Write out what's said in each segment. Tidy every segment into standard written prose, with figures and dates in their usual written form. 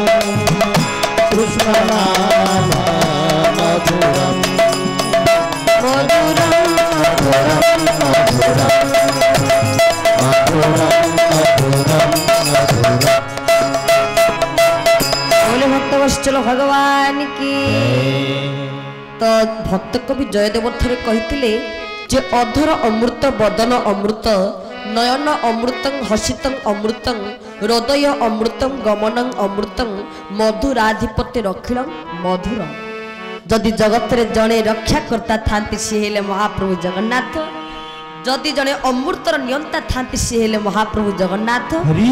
कृष्ण नाम मधुरम मधुरम बोले भक्त वत्सल भगवान की। तो भक्त कवि जयदेव थरे कहिथिले जे अधर अमृत बदन अमृत नयन अमृतं हसितं अमृतं हृदय अमृतं गमनं अमृतं मधुराधिपत्य रखिलं मधुर। जदि जगत रे जणे रक्षा करता थांती सी हेले महाप्रभु जगन्नाथ। जदि जणे अमृतर नियंता थांती सी हेले महाप्रभु जगन्नाथ।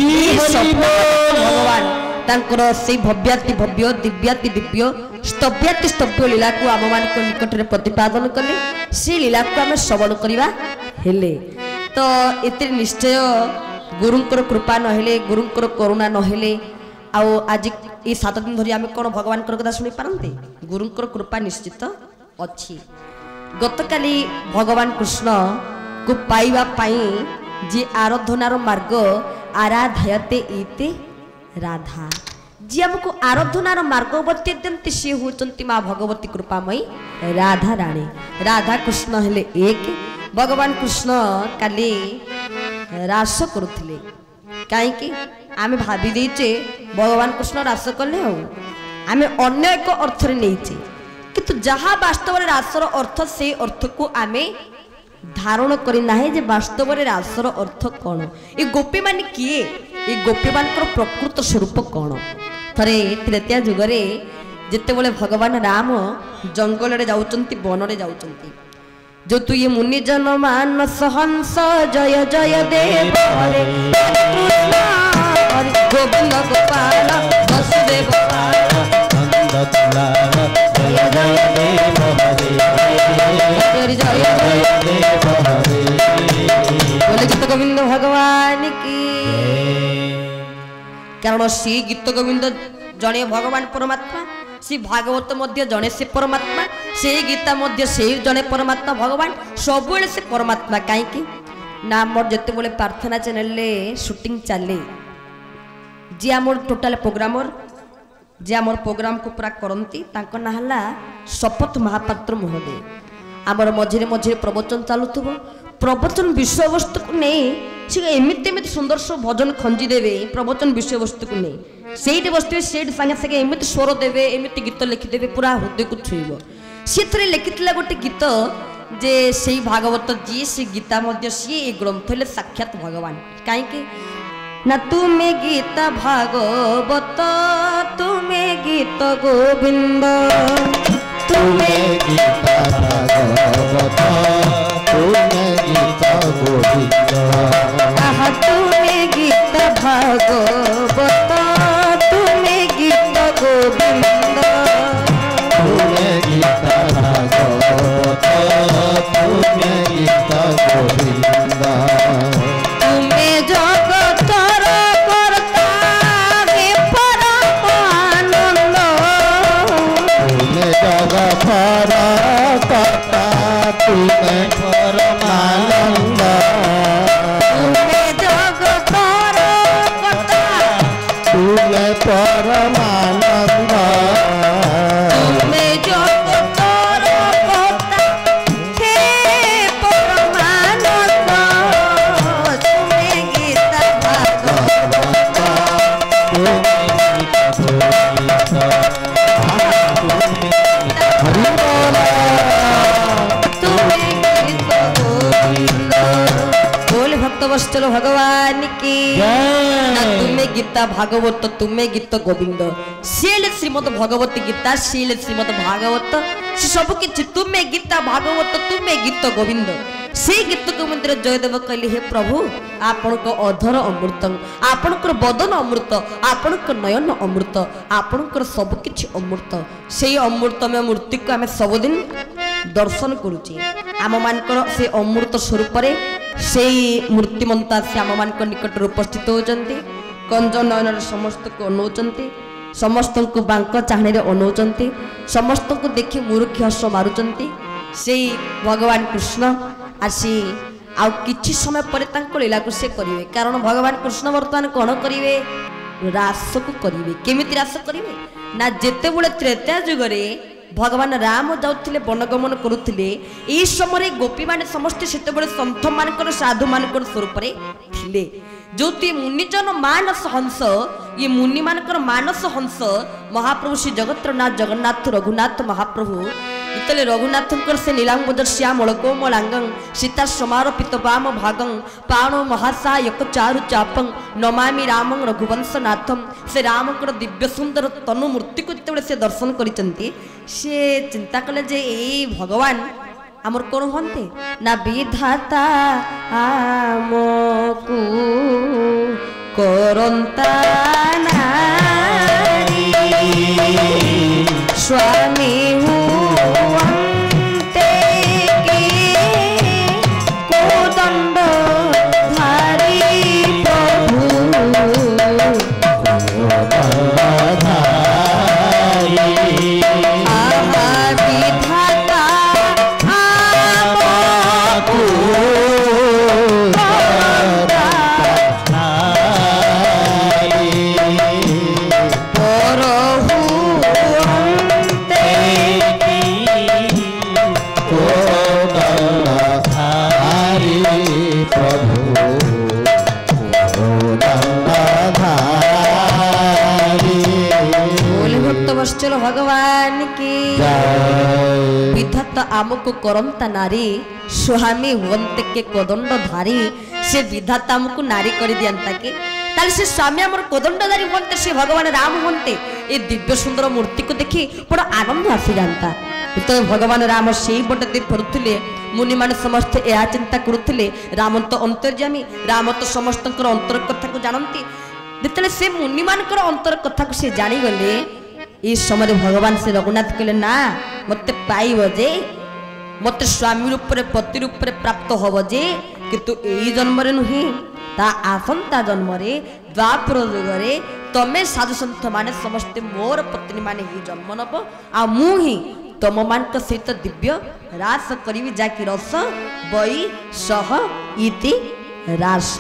भगवान तांकर से भव्याति भव्य दिव्याति दिव्य स्तव्याति स्तव्य लीला को आम मान निकट में प्रतिपादन कले। से लीला को आम श्रवण करवा हेले तो एते निश्चय गुरुंकर कृपा नहेले गुरुंकर करुणा नहेले आउ आज ये 7 दिन धरी आम कौन भगवान कथा शुणी पारते। गुरुंकर कृपा निश्चित अच्छी। गतकाली भगवान कृष्ण को पाइबा पाई जे आराधनार मार्ग आराधयते इते राधा जी हमको आराधनार मार्ग बतैते सी होती माँ भगवती कृपामयी राधा राणी। राधा कृष्ण हेले एक। भगवान कृष्ण काली रास करुले कहीं आमे भाभी देचे भगवान कृष्ण रास कले आमे अन्य एक अर्थ नहींचे किंतु जहाँ वास्तव रासर अर्थ से अर्थ को आमे धारण करना है जे वास्तव रासर अर्थ कौन ये गोपी मान किए ये गोपी मान प्रकृत स्वरूप कौन। थरे त्रेता जुगरे जिते बड़े भगवान राम जंगल रे जाउचंती वन रे जाउचंती जो तु ये मुनि जन मानस हंस जय जय देव हरे कृष्ण हरे गोविंद गोपाल वसुदेव जय जय देव हरे जय जय देव हरे बोले गीत गोविंद भगवान की। कारण सी गीत गोविंद जड़े भगवान परमात्मा सी भागवत मध्य जड़े से परमात्मा से गीता मध्य से जड़े परमात्मा भगवान सब से परमात्मा कहीं ना मोर जिते बड़े प्रार्थना चैनल शूटिंग चले जी आम टोटाल प्रोग्रामर जे आम प्रोग्राम को पूरा करती ना है शपथ महापात्र महोदय। आमर मझे मझे प्रवचन चलुव प्रवचन विषय वस्तु को नहीं से एमती सुंदर सब भजन खंजी देवे प्रवचन विषय वस्तु को नहीं से बसते से सागे सागे एमती स्वर देवे एमती गीत लिखिदेवे पूरा हृदय को छुईब। सी थे लिखिला गोटे गीत जे से भागवत जी से गीता मध्य सी ग्रंथ ले साक्षात भगवान कहीं ना तुम्हें गीता भागवत तुम्हें गीत गोविंद तुम्हें गीता भागवत तुम्हें गीता गोविंद तुम्हें गीता भागवत तुम्हें गीत गोविंद तुम्हें गीता भागवत तुम्हें गीता गोविंद तुम्हें जगतर कर्ता हे परमानंद तुम्हें जगतर कर्ता तुम्हें परमानंद तुम्हें जगतर कर्ता तुम्हें परमानंद तुम्हें जगतर कर्ता हे परमानंद तुम्हें गीता भागवत बोले भक्त वत्सल भगवान की। ना तुम्हें गीता भागवत तुम्हें गीत गोविंद शील श्रीमद भगवत गीता शील श्रीमद भागवत से सब किछि तुम्हें गीता भागवत तुम्हें गीत गोविंद से गीत को मंदिर जयदेव कहले हे प्रभु आपण को अधर अमृत आपण को बदन अमृत आपण को नयन अमृत आपण को सब किछि अमृत से अमृत में मूर्ति को आम सबुदिन दर्शन करुचे आम मानकर से अमृत स्वरूप से मूर्तिमंता से आम मान निकट उपस्थित होती कंज नयन समस्त को अनौचंती समस्त को बांक चाहने अनौचंती समस्त को देखी मूर्ख हस मारुचंती से भगवान कृष्ण आसी आउ किछि समय पर लीला को से करेंगे कारण भगवान कृष्ण वर्तमान कौन करेंगे रास को करिवे केमिति रास करिवे ना जेतेबेले त्रेता जुगरे भगवान राम जाउथिले वनगमन करुथिले एई समय गोपी माने समस्त सेतेबेले संत मानकर साधु मानकर स्वरूप रे थिले जोति मुनिजन मानस हंस ये मुनि मानकर मानस हंस महाप्रभु श्री जगतनाथ जगन्नाथ रघुनाथ महाप्रभु इतले रघुनाथंकर से नीलांबोदर श्यामल कोमलांगं सीता समारोपित वाम भागं पाणो महासा यक चारु चापं नमामि रामं रघुवंशनाथं से रामकर दिव्य सुंदर तनु मूर्ति को जिते से दर्शन करिसंती से चिंता कले जे ए भगवान आमर कोन हंते ना विधाता आमकु करंता नारी स्वामी हुवन्ते के कोदंड धारी प्रभु आहा विधाता आमकु चलो भगवान की विधाता आमको करंता नारी स्वामी हुवंते के कोदंड धारी से विधाता आमको नारी कर दियंता के ताले से स्वामी आमर कोदंड धारी हुवंते से भगवान राम हुवंते ए दिव्य सुंदर मूर्ति को देखि बड़ा आनंद आसी जानता तो भगवान राम से बट दे फरुथिले मुनि माने समस्त या चिंता करुथिले राम तो अंतर्यामी राम तो समस्त अंतर कथा को जानती जेतले से मुनि मानकर अंतर कथा को से जानी गले इस समय भगवान से रघुनाथ कहले ना मत पाइब जे मत स्वामी रूप पति रूप प्राप्त हब जे किंतु यही जन्म नुहे ता आसंता जन्म द्वापर जुगरे तमे साधु सन्थ माने समस्ते मोर पत्नी माने ही जन्म नब आ मु ही तम मान सहित दिव्य रास करी जाकि रस बई सह इति रास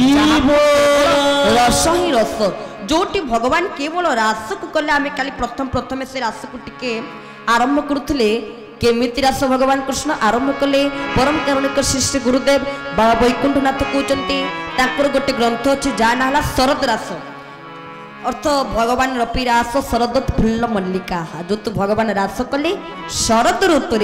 रस ही रस जोटी भगवान केवल रास को कले आमे काली प्रथम से रास को टिके आरंभ करुथिले केमिति रास भगवान कृष्ण आरंभ कले परम कारुणिक श्री गुरुदेव बाबा वैकुंठनाथ कहते ताकर गोटे ग्रंथ अच्छे जहाँ ना शरद रास अर्थ भगवान रपि रास शरद फुल्ल मल्लिका जो तो भगवान रास कले शरद ऋतु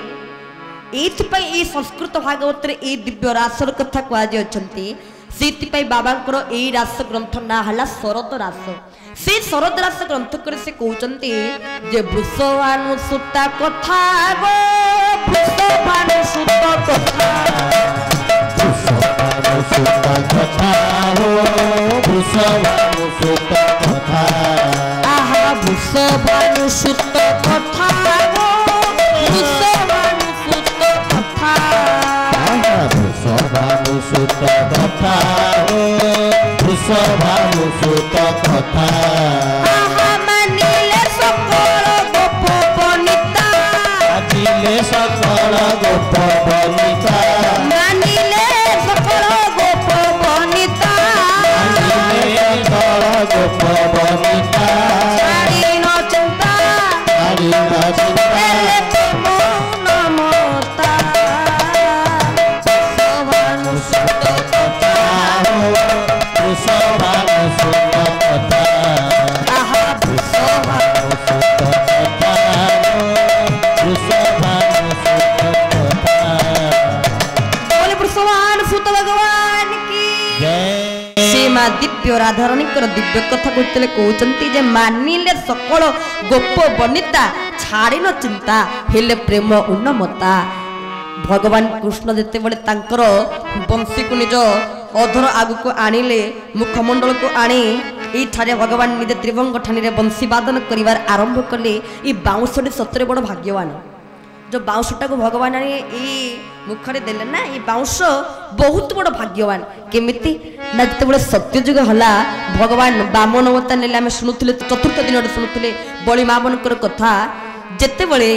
ये संस्कृत भागवत ए दिव्य रासर कथा कहुच्छे से बाबा यही रास ग्रंथ ना है शरद रास से शरद रास ग्रंथ कर से कहते जे वृषभानुसुता कथा गो वृषभानुसुता कथा आहा वृषभानुसुत कथा गो वृषभानुसुत कथा वृषभानुसुत कथा मानिले सकल गोप बनिता मानिले सकल गोप बनिता मानिले सकल गोप बनिता मानिले सकल गोप बनिता सारी न चिंता सारी न चिंता दिव्य राधारणी दिव्य कथा कहते जे मानिले सकल गोप बनिता छाड़ी न चिंता हेले प्रेम उन्नमता भगवान कृष्ण जिते बड़े बंशी को निज अधर आगु को आनिले मुखमंडल को आनी ये भगवान निज त्रिभंग ठानी बंशी वादन कर आरंभ कले ये बाउंशटी सतरे बड़ भाग्यवान जो बाउंशटा को भगवान आनी ये मुखरे देले ना ये बाउंश बहुत बड़ भाग्यवान केमिति ना जिते सत्यजुग हला भगवान बामन अवतार ने आम शुणुले चतुर्थ दिन शुणुले बलि मामनकर कथा जिते बड़े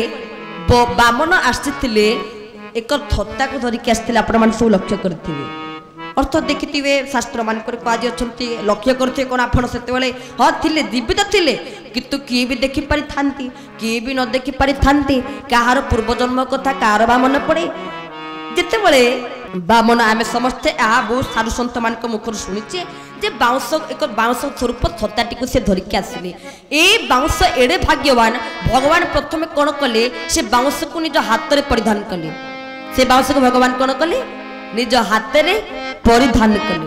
बामन आसी एक थत्ता को धरिकी आसते आपण मैंने सब लक्ष्य करेंगे अर्थ देखिथिबे शास्त्र मानकर कहि अछंती लक्ष्य करथे कोन आपण सेते बेले ह थिले जीवित थिले किंतु किए भी देखि पारि थांती किए भी न देखि पारि थांती कहार पूर्व जन्म कथा कार बा मन पड़े जेते बेले बामन आमे समस्ते आ बहुत साधु संत मानक मुखर सुनिचे जे बाउंस एक बाउंस स्वरूप छताटी को से धरिक आसिले ए बाउंस एडे भाग्यवान भगवान प्रथमे कोन कले से बाउंस को निज हाथ रे परिधान कले से बाउंस को भगवान कोन कले निज हाथ रे परिधान कले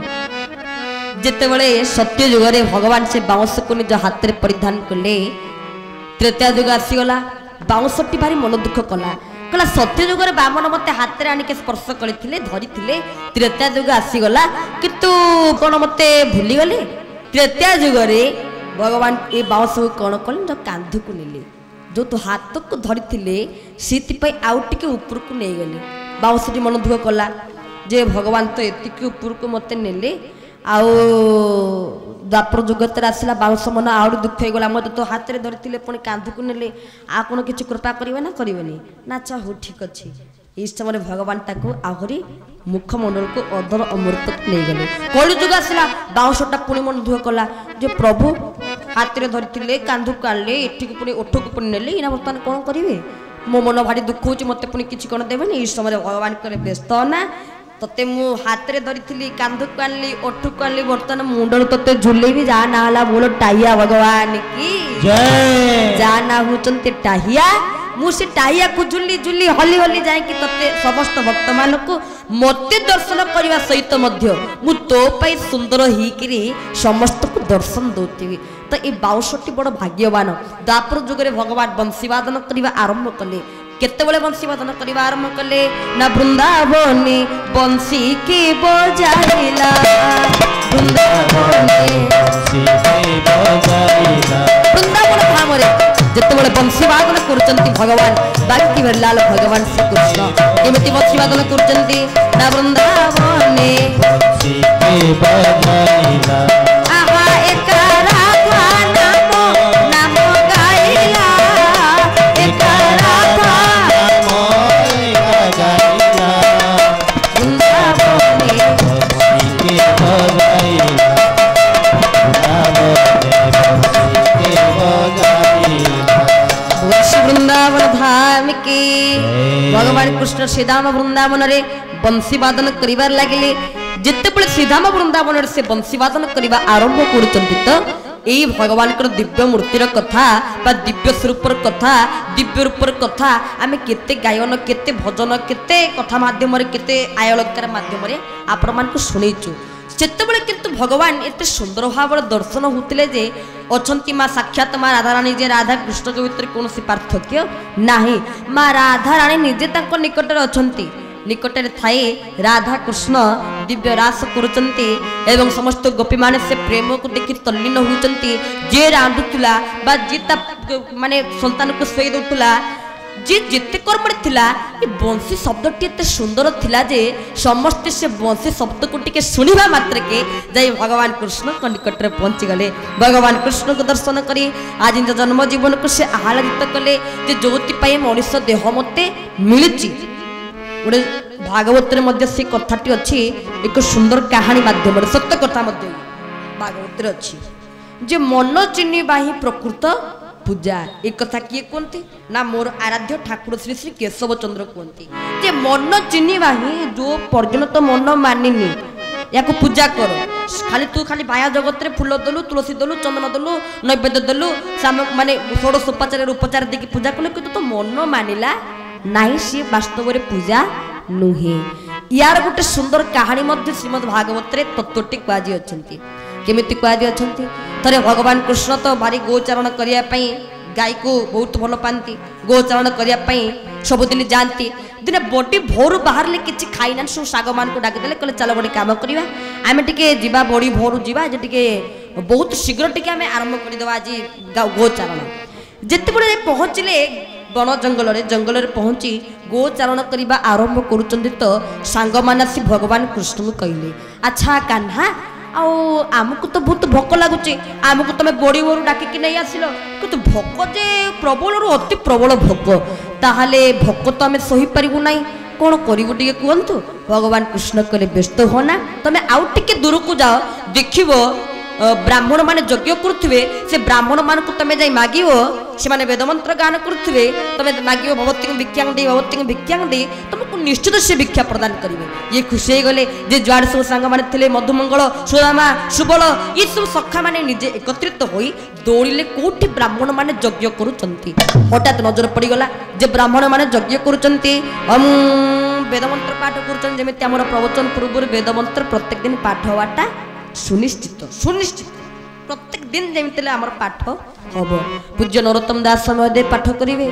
जेते बेले सत्य युग रे भगवान से बाउंस को निज हाथ रे परिधान कले त्रेता युग आसी गला बाउंसटी भारी मन दुख कला कला सत्य युग रे बामन मते हाथ रे आनिके स्पर्श करथिले धरिथिले त्रेता युग आसी गला किंतु कोन मते भूली गले त्रेता युग रे भगवान ए बाउंस को कोन कले जो कांध को नेले जो तो हाथ को धरिथिले सीति पई आउ टिके ऊपर को नै गले बाउंसटी मन दुख कला जे भगवान तो एतिके ऊपर को मते नेले आउ द्वापर जुगत आसला बाउंस मन आउरी दुख हो गला मत तो हाथ में धरती पुणी कांध को नेले आ कौन किसी कृपा करेंगे ना करेंगे ना अच्छा हो ठीक अच्छे ये समय भगवान ताको आहरी मुखमंडल को अधर अमृत नहीं गले कलि जुग आसला बाउंसटा पुणी मन दुख कला जे प्रभु हाथ में धरती कांध को आनले एठी पुणी ओठ को पुणी नेले इना बर्तमान कौन करेंगे मो मन भारी दुख हो मत पुणी किसी कौन देवे ये समय भगवान करे व्यस्त ना तते मु हाथ रे धरिथिली कांध को आनली ओठ को आनली बर्तन मुंडर तते झुले भी जा ना हला बोलो टाहिया भगवान की जय जा ना हुचंते टाहिया मु से टाहिया को झुली झुली हली हली जाय कि तते समस्त भक्त मान को मते दर्शन करबा सहित मध्य मु तो पई सुंदर ही किरी समस्त को दर्शन दोतिबी तो ए 62 बड़ भाग्यवान द्वापर जुग रे भगवान बंसी वादन करबा आरंभ कले केते बळे बंसी वादन करबा आरंभ कले ना वृंदावने बंसी के बजाइला वृंदावने बंसी के बजाइला वृंदावन धाम रे जेते बळे बंसी वादन करचंती भगवान बाकी लाल भगवान श्री कृष्ण एमति बंसी वादन करचंती ना वृंदावने बंसी के बजाइला आहा एक राधा नामो नामो गाइला एक राधा वृंदावन धाम की भगवान कृष्ण श्रीधाम वृंदावन रे बंसी वादन करिवार लागिले जिते बळे श्रीधाम वृंदावन रे से बंसी वादन करिवा आरंभ करूचंती तो एई भगवान कर दिव्य मूर्तिर कथा बा दिव्य स्वरूपर कथा दिव्य रूपर कथा आमे केते गायन केते भजन केते कथा माध्यम रे केते आयोलकार माध्यम रे आपण मान को सुनैछु जेतेबेले किंतु भगवान एते सुंदर भाव दर्शन होतिले जे अछंती मां साक्षात मां राधा रानी जे राधा कृष्ण के भीतर कोनोसी पार्थक्य नाही मां राधा रानी निजे तांको निकट रे अछंती निकट रे थाए राधा कृष्ण दिव्य रास करूचंती एवं समस्त गोपी माने से प्रेम को देखि तल्लीन होचंती जे रांधुतुला बा जीता माने संतान को सोई दउतुला जे जेते कर्म थिला ए बंसी शब्दटी एते सुंदर थिला जे समस्त से बंसी शब्द को टिके सुनिबा मात्र के जय भगवान कृष्ण को निकट रे पहुंची गले भगवान कृष्ण को दर्शन करी आज जन्म जीवन को से आह्लादित कले जे ज्योति पाए मनुष्य देह मते मिलिची गोटे भागवत रे मध्य से कथाटी अछि एक सुंदर कहानी माध्यम रे सत्य कथा मध्य भागवत रे अछि जे मन चिन्नी बाही प्रकृत पूजा एक कथा किए कहती ना मोर आराध्य ठाकुर श्री श्री केशव चंद्र कहती जे मन चिन्हवा ही जो पर्यंत मन मानिनी या पूजा कर खाली तू खाली माया जगत रे फूल दलु तुलसी दलु चंदन दलु नैवेद्य दलु माने षोडश उपचार उपचार देखी पूजा कले कि तो मन मानिला नाही सी वास्तव रे पूजा नुहे यार गोटे सुंदर कहानी मध्य श्रीमद् भागवत रे तत्वटी कुआजी अछंती केमिति कुआजी अछंती थरे भगवान कृष्ण तो भारी गोचारण करिया पई गाय को बहुत भल पाती गोचारण करिया सबुदिन जाती दिने बड़ी भोर बाहर किसी खाईना सब साग मान को डाकिदेले कहले चलो गोटे काम करवा आम टे जा बड़ी भोर जावा टे बहुत शीघ्र टे आम आरंभ करदेवा आज गोचारण जिते बड़े पहुँचले बन जंगल रे पहुँची गोचारण करने आरंभ करुँच तो सांग मान आसी भगवान कृष्ण को कहले अच्छा कान्हा आमको तो बहुत भोक लगुच आमको तुम बड़ी भोर डाकिक नहीं आसिल कि भोक जे प्रबल अति प्रबल भोक ताहले भोक तो आम सही पारू ना कौन करू टे कहतु भगवान कृष्ण कहले व्यस्त होना तुम आउ टे दूर को जाओ देख ब्राह्मण माने यज्ञ करुवे से ब्राह्मण मान को तुम जाई माग से माने वेदमंत्र गान करुवे तुम माग भगवती भिक्षांग दे तुमको निश्चित से भिक्षा प्रदान करेंगे ये खुशी हो गले जे जुआड़ सब सांग मैंने मधुमंगल सुदामा सुबल ये सब सखा मैंने निजे एकत्रित हो दौड़े कौटी ब्राह्मण माने यज्ञ करुँच हठात नजर पड़गला जे ब्राह्मण माने यज्ञ करुँच वेदमंत्र पाठ करमी प्रवचन पूर्व वेदमंत्र प्रत्येक दिन पाठ हवाटा सुनिश्चित सुनिश्चित प्रत्येक दिन जमी आम पाठ हम पूज्य नरोत्तम दास समय पाठ करेंगे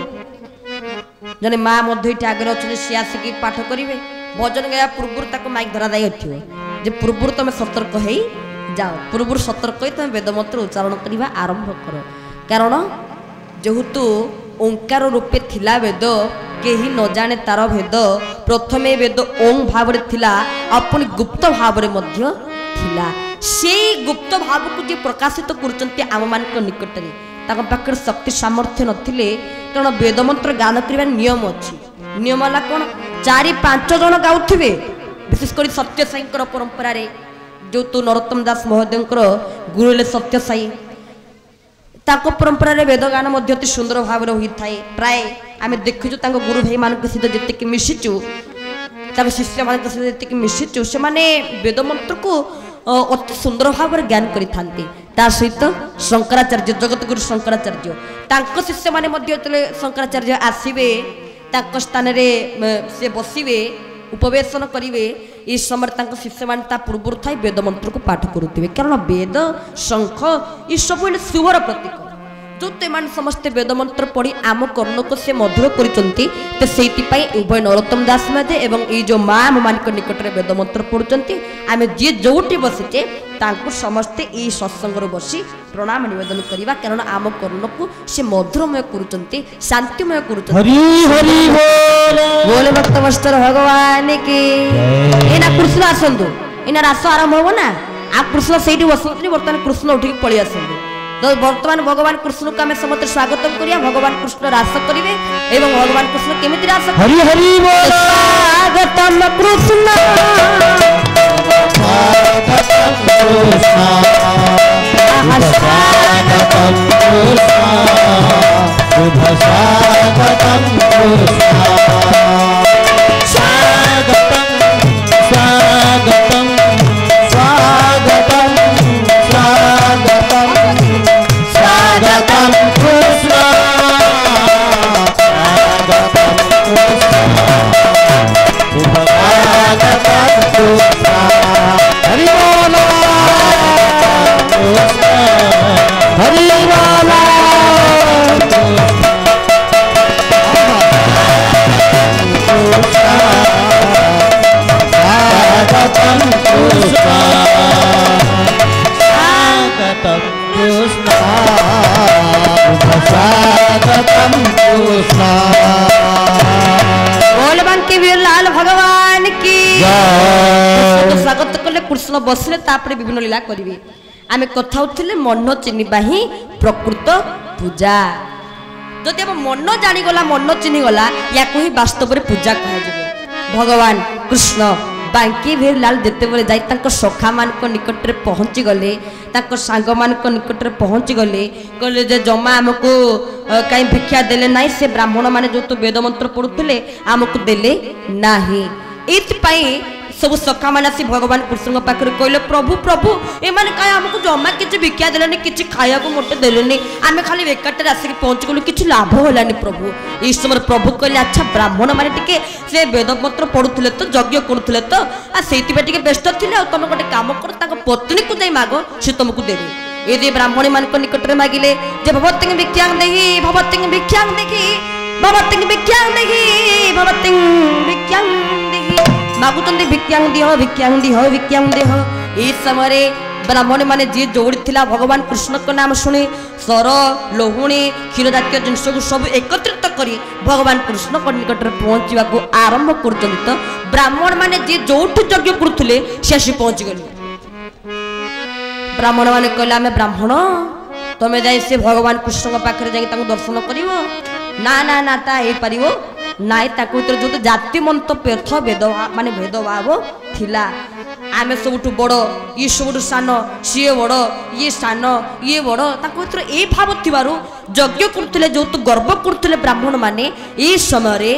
जने माँ ये आगे अच्छे सी आसिक पाठ करेंगे भजन गाया पूर्व माइक धरा जाए जे पूर्व तुम सतर्क हो जाओ पूर्व सतर्क हो तुम वेदमंत्र उच्चारण करने आरंभ कर कारण जेहेतु ओंकार रूपे थिला वेद केही न जाने तार भेद प्रथमे वेद ओं भाव थिला अपनी गुप्त भाव थिला से गुप्त भाव को जे प्रकाशित करचंती आम मान निकट में पाखे शक्ति सामर्थ्य नथिले कारण वेदमंत्र गान करने नियम अच्छी नियम है कौन 4-5 जन गाउथिबे विशेष कर सत्य साई परंपरा रे जो तो नरोत्तम दास महोदय गुरुले सत्य साई ताको परंपरा रे वेद गान मध्य अति सुंदर भाव होता है प्राय आम देखु गुरु भाई मान सहित जी मिशिचु शिष्य मान सहित जी मिशिचु से माने वेदमंत्र को अति सुंदर भाव ज्ञान करिथांती सहित शंकराचार्य जगत गुरु शंकराचार्य तांको शिष्य माने मध्य शंकराचार्य आसीबे तांको स्थान रे से बसिबे उपवेशन करेंगे ये समय तांको शिष्य मान ता पूर्व थाई वेदमंत्र को पाठ करुवे कारण वेद शंख ये सब शुभर प्रतीक जो तेमान समस्ते वेदमंत्र पढ़ी आम कर्ण को से मधुर करिसंती तो सेइतिपाई उभय नरोत्तम दास महोदय एवं ये जो माँ आम मान निकट में वेदमंत्र पढ़ुचंती आम जी जोटी बसीचे तांको समस्ते ये सत्संग बसी प्रणाम निवेदन करवा कारण आम कर्ण को से मधुरमय करुचंती शांतिमय करुचंती हरि हरि बोले भक्त वस्त्र भगवान की एना कृष्ण आसंतु एना रास आरंभ हो ना आ कृष्ण सेठी बसुतनी वर्तमान कृष्ण उठी पळि आसंतु तो वर्तमान भगवान कृष्ण को आम समस्त स्वागत करिया भगवान कृष्ण रास करिवे एवं भगवान कृष्ण केमिति रास हरि हरि बोल स्वागतम कृष्ण भगवान की स्वागत कले कृष्ण बसले तापरे विभिन्न लीला करिवे आमे कथा उथिले मन चिन्हिबा ही प्रकृत पूजा जदि हम मन जानी गला मन चिन्हि गला या कोही वास्तव रे पूजा कहा जेबो भगवान कृष्ण बांकी भीर लाल जेते बेले जाई तांको सखा मान को निकट रे पहुंची गले तांको सांग मान को निकट रे पहुंची गले कहले जे जमा हमको कहीं भिक्षा देले नाही से ब्राह्मण माने जो तो वेद मंत्र पढ़ुथिले हमको देले नाही इतपाई सब सखा मान आसी भगवान कृष्ण पाखे कहले प्रभु प्रभु ए माने काहे हमको जमा किछि भिक्षा देलेनी किछि खाया को मोटे देलेनी आमे खाली बेकाटे आसिक पहुंच गलु किछि लाभ होलानी प्रभु इस समय प्रभु कहले अच्छा ब्राह्मण माने टिके से वेद मंत्र पढ़ुथिले तो यज्ञ करुथिले तो आ सेति पे टिके व्यस्त थिले आ तुम गोटे काम कर ताको पत्नी को जाई मागो से तुमको देबे यदि ब्राह्मणी मान को निकट रे मागिले जे भगवती भिक्षां देहि भगवती भिक्षां देहि भगवती भिक्षां देहि भगवती भिक्षां देहि मागुचंदी भिक्षां दिह भिक्षां देह इस समय ब्राह्मण माने जी जोड़ी थिला भगवान कृष्ण को नाम शुणी सर लोहुणी क्षीर जातीय जिनस को सब एकत्रित करी भगवान कृष्ण को निकट में पहुंचा को आरंभ कर तो ब्राह्मण माने जी जोठी यज्ञ करुले से आसी पहुंची गले ब्राह्मण माने कहले आमे ब्राह्मण तुम जाई से भगवान कृष्ण पाखे जाई दर्शन करिवो ना ना ना ता हे परिवो ନାଇଁ ତାଙ୍କ ଭିତରେ ଯୋଉ ଜାତି ମନ୍ତ ପେଥ ଭେଦ ମାନେ ଭେଦଭାବ ଥିଲା ଆମେ ସବୁଠୁ ବଡ଼ ଇଏ ସବୁଠୁ ସାନ ସିଏ ବଡ଼ ଇଏ ସାନ ଇଏ ବଡ଼ ତାଙ୍କ ଭିତରେ ଏଇ ଭାବ ଥିବାରୁ ଯଜ୍ଞ କରୁଥିଲେ ଯୋଉ ଗର୍ବ କରୁଥିଲେ ବ୍ରାହ୍ମଣ ମାନେ ଏଇ ସମୟରେ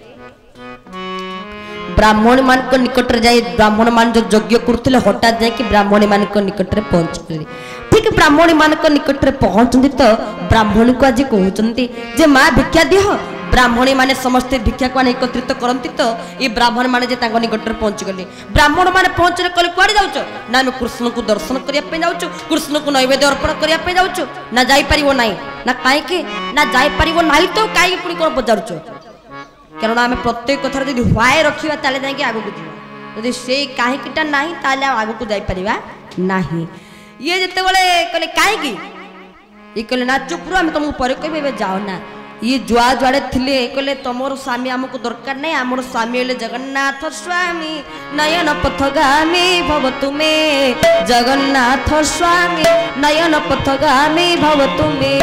ବ୍ରାହ୍ମଣ ମାନଙ୍କ ନିକଟରେ ଯାଇ ବ୍ରାହ୍ମଣ ମାନେ ଯୋଉ ଯଜ୍ଞ କରୁଥିଲେ ହଠାତ୍ ଯାଇକି ବ୍ରାହ୍ମଣୀ ମାନଙ୍କ ନିକଟରେ ପହଞ୍ଚିଲେ ଠିକ ବ୍ରାହ୍ମଣୀ ମାନଙ୍କ ନିକଟରେ ପହଞ୍ଚନ୍ତି ତ ବ୍ରାହ୍ମଣୀକୁ ଆଜି କହୁଛନ୍ତି ଯେ ମା ଭିକ୍ଷା ଦିଅ ବ୍ରାହ୍ମଣୀ ମାନେ ସମସ୍ତେ ଭିକ୍ଷାକୁ ଆଣି ଏକତ୍ରିତ କରନ୍ତି ତ ଏ ବ୍ରାହ୍ମଣ ମାନେ ଯେ ତାଙ୍କ ନିକଟରେ ପହଞ୍ଚିଗଲେ ବ୍ରାହ୍ମଣ ମାନେ ପହଞ୍ଚିଲେ କହିଲେ କୁଆଡେ ଯାଉଛ ନା ଆମେ କୃଷ୍ଣଙ୍କୁ ଦର୍ଶନ କରିବା ପାଇଁ ଯାଉଛୁ କୃଷ୍ଣଙ୍କୁ ନୈବେଦ୍ୟ ଅର୍ପଣ କରିବା ପାଇଁ ଯାଉଛୁ ନା ଯାଇପାରିବ ନାହିଁ ନା କାହିଁକି ନା ଯାଇପାରିବ ନାହିଁ ତ କାହିଁକି ପୁଣି କଣ ପଚାରୁଛ କାରଣ ଆମେ ପ୍ରତ୍ୟେକ କଥାରେ ଯଦି ହ୍ୱାଏ ରଖିବା ତାହେଲେ ଯାଇକି ଆଗକୁ ଯିବା ଯଦି ସେଇ କାହିଁକିଟା ନାହିଁ ତାହେଲେ ଆଉ ଆଗକୁ ଯାଇପାରିବା ନାହିଁ ଇଏ ଯେତେବେଳେ କହିଲେ କାହିଁକି ଇଏ କହିଲେ ନା ଚୁପ୍ ରୁହ ଆମେ ତମକୁ ପରେ କହିବେ ଏବେ ଯାଅ ନା ଇଏ ଯୁଆଡେ ଥିଲେ କହିଲେ ତମର ସ୍ୱାମୀ ଆମକୁ ଦରକାର ନାହିଁ ଆମର ସ୍ୱାମୀ ହେଲେ ଜଗନ୍ନାଥ ସ୍ୱାମୀ ନୟନ ପଥଗାମୀ ଭବ ତୁମେ ଜଗନ୍ନାଥ ସ୍ୱାମୀ ନୟନ ପଥଗାମୀ ଭବ ତୁମେ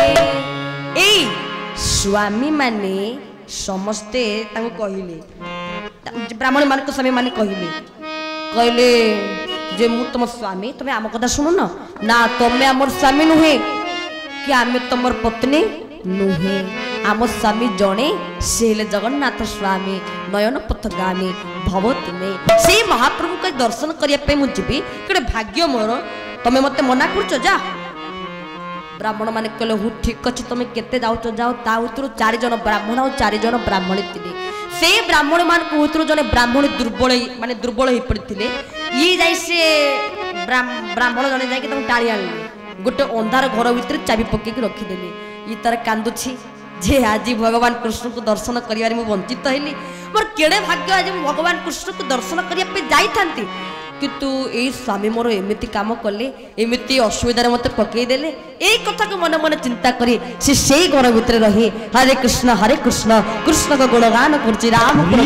ଏଇ ସ୍ୱାମୀ ମାନେ ସମସ୍ତେ ତାଙ୍କୁ କହିଲେ ବ୍ରାହ୍ମଣ ମାନଙ୍କ ସ୍ୱାମୀ ମାନେ କହିଲେ ଯେ ମୁଁ ତମ ସ୍ୱାମୀ ତମେ ଆମ କଥା ଶୁଣୁନ ନା ତମେ ଆମର ସ୍ୱାମୀ ନୁହେଁ କି ଆମେ ତମର ପତ୍ନୀ ନୁହେଁ ଆମ ସ୍ୱାମୀ ଜଣେ ସେ ହେଲେ ଜଗନ୍ନାଥ ସ୍ୱାମୀ ନୟନ ପଥଗାମୀ ଭବ ତୁମେ ସେଇ ମହାପ୍ରଭୁଙ୍କ ଦର୍ଶନ କରିବା ପାଇଁ ମୁଁ ଯିବି ଗୋଟେ ଭାଗ୍ୟ ମୋର ତମେ ମତେ ମନା କରୁଛ ଯା ବ୍ରାହ୍ମଣ ମାନେ କହିଲେ ହଉ ଠିକ ଅଛି ତମେ କେତେ ଯାଉଛ ଯାଅ ତା ଭିତରୁ 4 ଜଣ ବ୍ରାହ୍ମଣ ଆଉ 4 ଜଣ ବ୍ରାହ୍ମଣୀ ଥିଲେ ସେ ବ୍ରାହ୍ମଣ ମାନଙ୍କ ଭିତରୁ ଜଣେ ବ୍ରାହ୍ମଣୀ ଦୁର୍ବଳ ହେଇ ପଡିଥିଲେ ଇଏ ଯାଇ ସେ ବ୍ରାହ୍ମଣ ଜଣେ ଯାଇକି ତାଙ୍କୁ ଟାଣି ଆଣିଲେ ଗୋଟେ ଅନ୍ଧାର ଘର ଭିତରେ ଚାବି ପକେଇକି ରଖିଦେଲେ ଇଏ ତାର କାନ୍ଦୁଛି ଯେ ଆଜି ଭଗବାନ କୃଷ୍ଣଙ୍କୁ ଦର୍ଶନ କରିବାରେ ମୁଁ ବଞ୍ଚିତ ହେଲି ମୋର କେଡ଼େ ଭାଗ୍ୟ ଆଜି ମୁଁ ଭଗବାନ କୃଷ୍ଣଙ୍କୁ ଦର୍ଶନ କରିବା ପାଇଁ ଯାଇଥାନ୍ତି କିନ୍ତୁ ଏଇ ସ୍ୱାମୀ ମୋର ଏମିତି କାମ କଲେ ଏମିତି ଅସୁବିଧାରେ ମତେ ପକେଇଦେଲେ ଏଇ କଥାକୁ ମନେ ମନେ ଚିନ୍ତା କରି ସେ ସେଇ ଘର ଭିତରେ ରହି ହରେ କୃଷ୍ଣ କୃଷ୍ଣଙ୍କ ଗୁଣଗାନ କରୁଛି ରାମଙ୍କ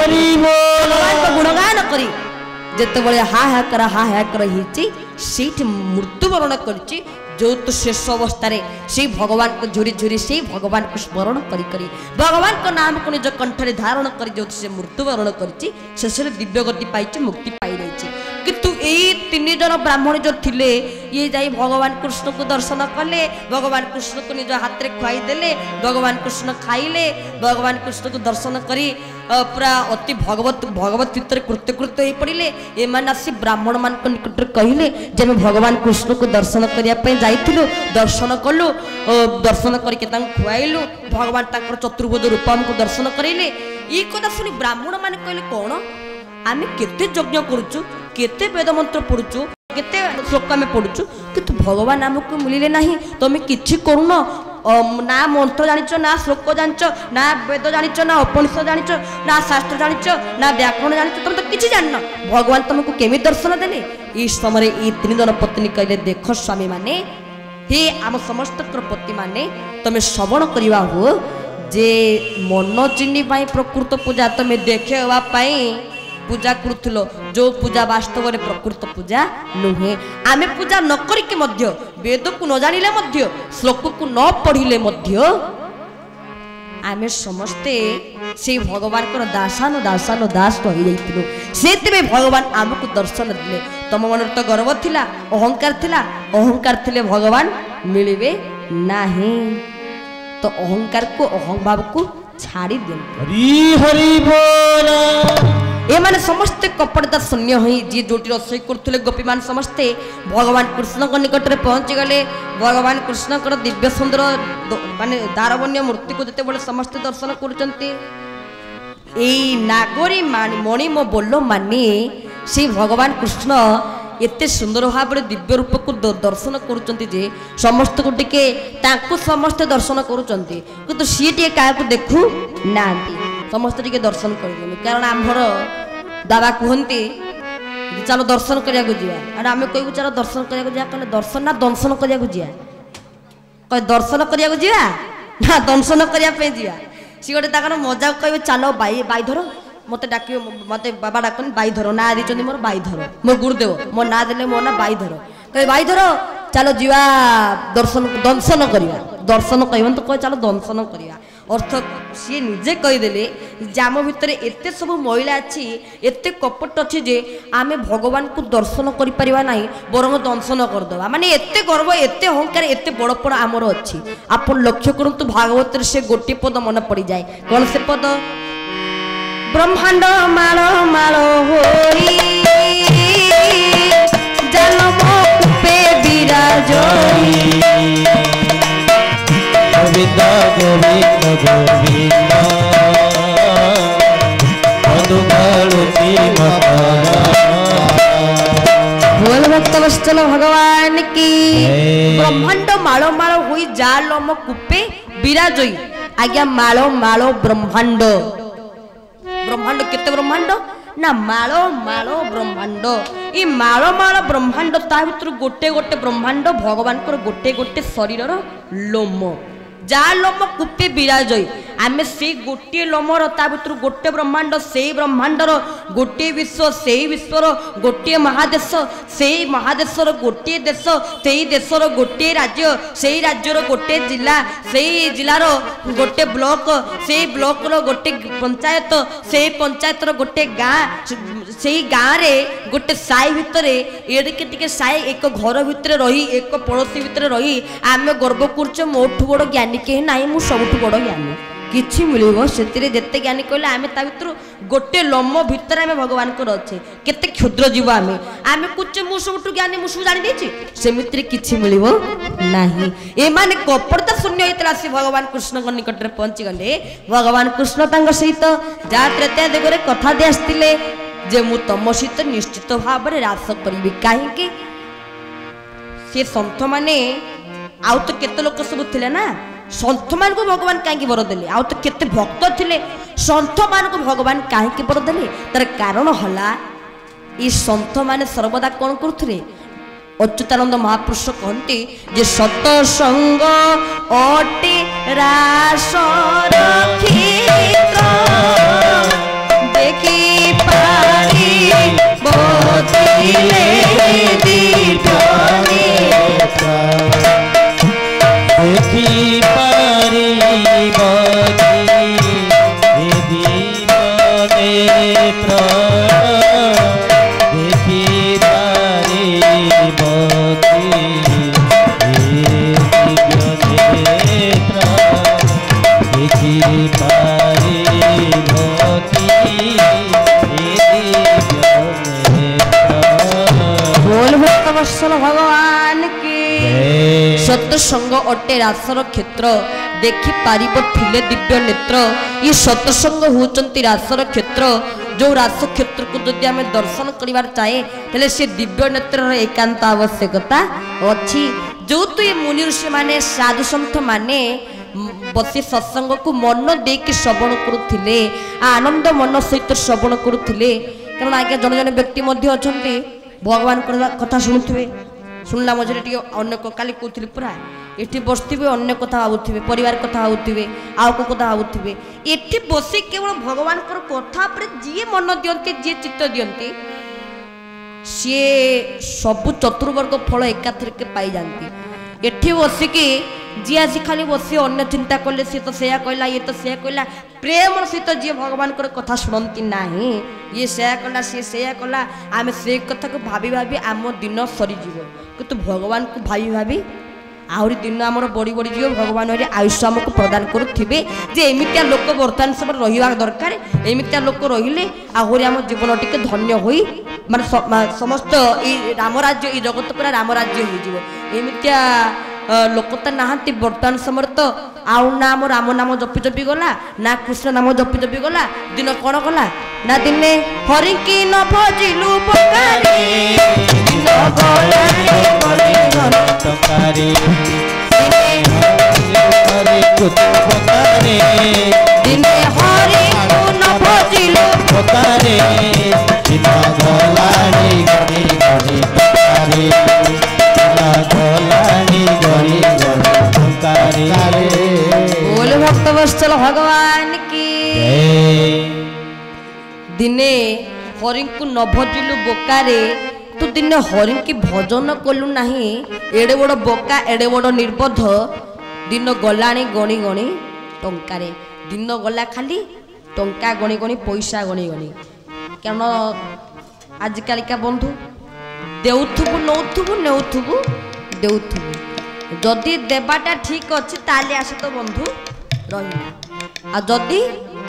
ଗୁଣଗାନ କରି ଯେତେବେଳେ ହାହାକାର ହେଇଛି ସେଇଠି ମୃତ୍ୟୁବରଣ କରିଛି जो तो शेष अवस्था से भगवान को झुरी झुरी से भगवान को स्मरण करी भगवान को नाम को निज कंठरे धारण कर जो से मृत्युवरण करी शेष दिव्य गति पाई मुक्ति पाई रही किंतु यही 3 जन ब्राह्मण जो थिले ये जाई भगवान कृष्ण को दर्शन कले भगवान कृष्ण को निज हाथ में खुआई देले भगवान कृष्ण खाइले भगवान कृष्ण को दर्शन करी पूरा अति भगवत चित्तर कृत्य हो पड़े एमान आसी ब्राह्मण मान निकट कहले जे भगवान कृष्ण को दर्शन करने जाइलु दर्शन कलु दर्शन करके खुआइलु भगवान चतुर्भुज रूप आमको दर्शन करेले ये कथा शुणी ब्राह्मण मान कहले कौन आम केते यज्ञ करुचु केते वेद मंत्र पढ़ुचु केते श्लोक आम पढ़ुचु किंतु भगवान आमको मिलिले नहीं तुम किछि करुन ना मंत्र जानिच ना श्लोक जानिच ना वेद जानिच ना उपनिषद जानिच ना शास्त्र जानिच ना व्याकरण जानिच तुम तो किछि जान भगवान तुमको केमी दर्शन देले इस समय ये 3 जन पत्नी कहले देख स्वामी माने हे आम समस्त पति माने तुम श्रवण करवा हो जे मन चिन्नी प्रकृत पूजा तुम देखा पूजा करुथलो जो पूजा वास्तव में प्रकृत पूजा नुहे आमे पूजा न करिके मध्य वेद को न जानिले मध्य श्लोक को न पढ़िले मध्य आमे समस्ते से भगवान को दासान दास हो जाइतिलो सेते भगवान आमको दर्शन दिले तम मन तो गर्व थिला अहंकार थिले भगवान मिलिबे नाही तो अहंकार को अहंभाव को छाड़ी दे हरि हरि बोल ए माने समस्ते कपड़ता शून्य हो जी जो रोषे करते गोपी मान समस्ते भगवान कृष्ण निकट में पहुँची गले भगवान कृष्ण दिव्य सुंदर माने दारवन्य मूर्ति को जिते बड़े समस्ते दर्शन करुचंती नागरी मणि मो बोल मानी से भगवान कृष्ण एते सुंदर भाव दिव्य रूप को दर्शन करुचंती जे समस्त को टिके समस्ते दर्शन करुचंती किंतु सी टे क्या देखु ना समस्त टिके दर्शन कर कारण आमर दादा कहते चलो दर्शन करिया आम कहू चलो दर्शन करिया कहले दर्शन ना दंशन करिया कह दर्शन करिया ना दंशन करने जा सी गोटे ताकर मजा कह चलो बाईधर मत डाक मत बाबा डाकनी बाईधर ना दी मोर बाईधर मो गुरुदेव मो ना दे मो ना बाईधर कहे बाईधर चलो जीवा दर्शन दंशन करवा दर्शन कह तो कह चलो दंशन करवा अर्थ सी निजे कहीदेले आम भितर एत सब महिला अच्छी एत कपट अच्छी जे आम भगवान को दर्शन कर ना बरং दंशन करदे माने एत गर्व एत अहंकार एत बड़पण आमर अच्छी आप लक्ष्य करूँ भागवत से गोटे पद मन पड़ जाए कौन से पद ब्रह्मांड माल माल होई जन्म पे विराजोई गोविंद गोविंद गोविंद मधुमालती बोल भक्त वत्सल भगवान की ब्रह्मांड माल माल होई जालम कूपे विराजोई आज्ञा माल माल ब्रह्मांड ब्रह्मांड केते ब्रह्मांड ना माल माल ब्रह्मांड ई माल माल ब्रह्मांड ता भीतर गोटे गोटे ब्रह्मांड भगवान गोटे गोटे शरीर लोम जा लोम कूपे विराजय आमे से गोटे लोमर ता भीतर गोटे ब्रह्मांड से ब्रह्मांडर गोटे विश्व से विश्वर गोटे महादेश से महादेशर गोटे देश से देशर गोटे राज्य से राज्यर गोटे जिला से जिलार गोटे ब्लॉक से ब्लॉकर गोटे पंचायत से पंचायतर गोटे गाँ से गाँ रे गोटे साई भितर एड़के टिके साई एक घर भितर रही एक पड़ोशी भितर रही आमे गर्व करछ मोठू बड़ ज्ञानी के ना मु सबुठ बड़ ज्ञानी किछि मिलिबो सेतिरे जेते ज्ञानी कहले आमे ता भितर गोटे लोम भितर आमे भगवान को रछे केते क्षुद्र जीव आमे कुछ मु सबुठ ज्ञानी मु सब जानि देछि सेमित्रे किछि मिलिबो नाही ए माने कपटता शून्य होइतला से भगवान कृष्ण को निकट रे पहुंची गले भगवान कृष्ण तांग सहित जा त्रेता देगरे कथा दे आस्तिले जे मु तम सहित निश्चित भाव में रास करी कहीं से सन्थ माने आउ तो केते लोक सब थिले ना सन्थ मान को भगवान कहीं बर देले आउ तो केते भक्त थिले सन्थ मान को भगवान कहीं बर देले तार कारण हला ई सन्थ माने सर्वदा कौन करथुले अच्युतानंद महापुरुष कहते जे सतसंग अटे रास रखित देखी पारी बोतिले दीपने देखी पारी बोतिले दीपने देखी पारी बोतिले देखी पारी भगवान के सत्संग अटे रासर क्षेत्र देखि पारिब थिले दिव्य नेत्र ये सत्संग होचंती रासर क्षेत्र जो रास क्षेत्र को जदि आमे दर्शन करिवार चाहे तले से दिव्य नेत्र एकांत आवश्यकता अछि जो तो ये मुनि ऋषि माने साधु संत माने बसी सत्संग को मन देके श्रवण करुथिले आनंद मन सहित श्रवण करुथिले कारण आगे जन जन व्यक्ति मध्य अछंती भगवान कथा शुणुवे शुणला मझे टे अन्न काली कहते पूरा ये बसथे अन्न कथा भावुवे परिवार कथा भावुवे आउ को कथा भावुवे ये बसी केवल भगवान कथा पर जी मन दियंती जी चित्त दियंती सी सबु चतुर्वर्ग फल एकाथरके पाई जाती एठी बसिकी जी आज खाली बसी अन्य चिंता कले सी तो सेया कहला ये तो सेया कहला प्रेम सहित जी भगवान कथा शुणती ना ये सेया कला सी सेया कला आम से कथा को भाभी भाभी आम दिन सरीज किंतु भगवान को भाभी भाभी आहरी दिन आमर बड़ी बड़ी जीव भगवान आयुष आमको प्रदान करुवे जे एमितिया लोक बर्तमान समय रहा दरकार एमितिया लोक रहिले आहरी आम जीवन टिके धन्य होई माने समस्त ये रामराज्य ये जगत पूरा रामराज्य हो एमितिया लोक तो नहांती बर्तमान समय तो आउ ना आम राम नाम जपी जपी गला ना कृष्ण नाम जपी जपी गला दिन कौन गला ना दिने हरि की न भजिलु पकारे दिन दिने हरि को न भजिलु पकारे दिन गलानी गरी गरी पकारे बोल भक्त वत्सल भगवान की दिने हरि को न भजिलु बोकारे तू दिने हरि की भजन कलु नहीं एड़े बड़ बोका एड़े बड़ निर्बोध दिन गलाणी गणी गणी ଟଙ୍କାରେ ଦିନ ଗଲା ଖାଲି ଟଙ୍କା ଗଣି ଗଣି ପଇସା ଗଣି ଗଣି କାରଣ ଆଜିକାଲିକା ବନ୍ଧୁ ଦେଉଥିବୁ ନଉଥିବୁ ନେଉଥିବୁ ଦେଉଥିବୁ ଯଦି ଦେବାଟା ଠିକ ଅଛି ତାହେଲେ ଆସେ ତ ବନ୍ଧୁ ରହିଲା ଆଉ ଯଦି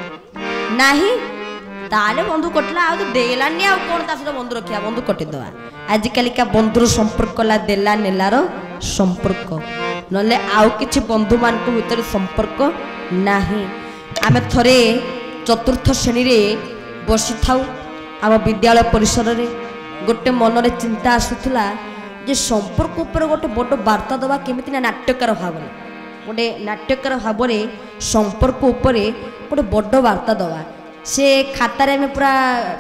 ନାହିଁ ତାହେଲେ ବନ୍ଧୁ କଟିଲା ଆଉ ତ ଦେଲାନି ଆଉ କଣ ତା ସହିତ ବନ୍ଧୁ ରଖିବା ବନ୍ଧୁ କଟିଦେବା ଆଜିକାଲିକା ବନ୍ଧୁର ସମ୍ପର୍କ ହେଲା ଦେଲା ନେଲାର ସମ୍ପର୍କ ନହେଲେ ଆଉ କିଛି ବନ୍ଧୁମାନଙ୍କ ଭିତରେ ସମ୍ପର୍କ ନାହିଁ ଆମେ ଥରେ ଚତୁର୍ଥ ଶ୍ରେଣୀରେ ବସିଥାଉ ଆମ ବିଦ୍ୟାଳୟ ପରିସରରେ ଗୋଟେ ମନରେ ଚିନ୍ତା ଆସୁଥିଲା ଯେ ସମ୍ପର୍କ ଉପରେ ଗୋଟେ ବଡ଼ ବାର୍ତ୍ତା ଦେବା କେମିତି ନା ନାଟ୍ୟକାର ଭାବରେ ଗୋଟେ ନାଟ୍ୟକାର ଭାବରେ ସମ୍ପର୍କ ଉପରେ ଗୋଟେ ବଡ଼ ବାର୍ତ୍ତା ଦେବା ସେ ଖାତାରେ ଆମେ ପୁରା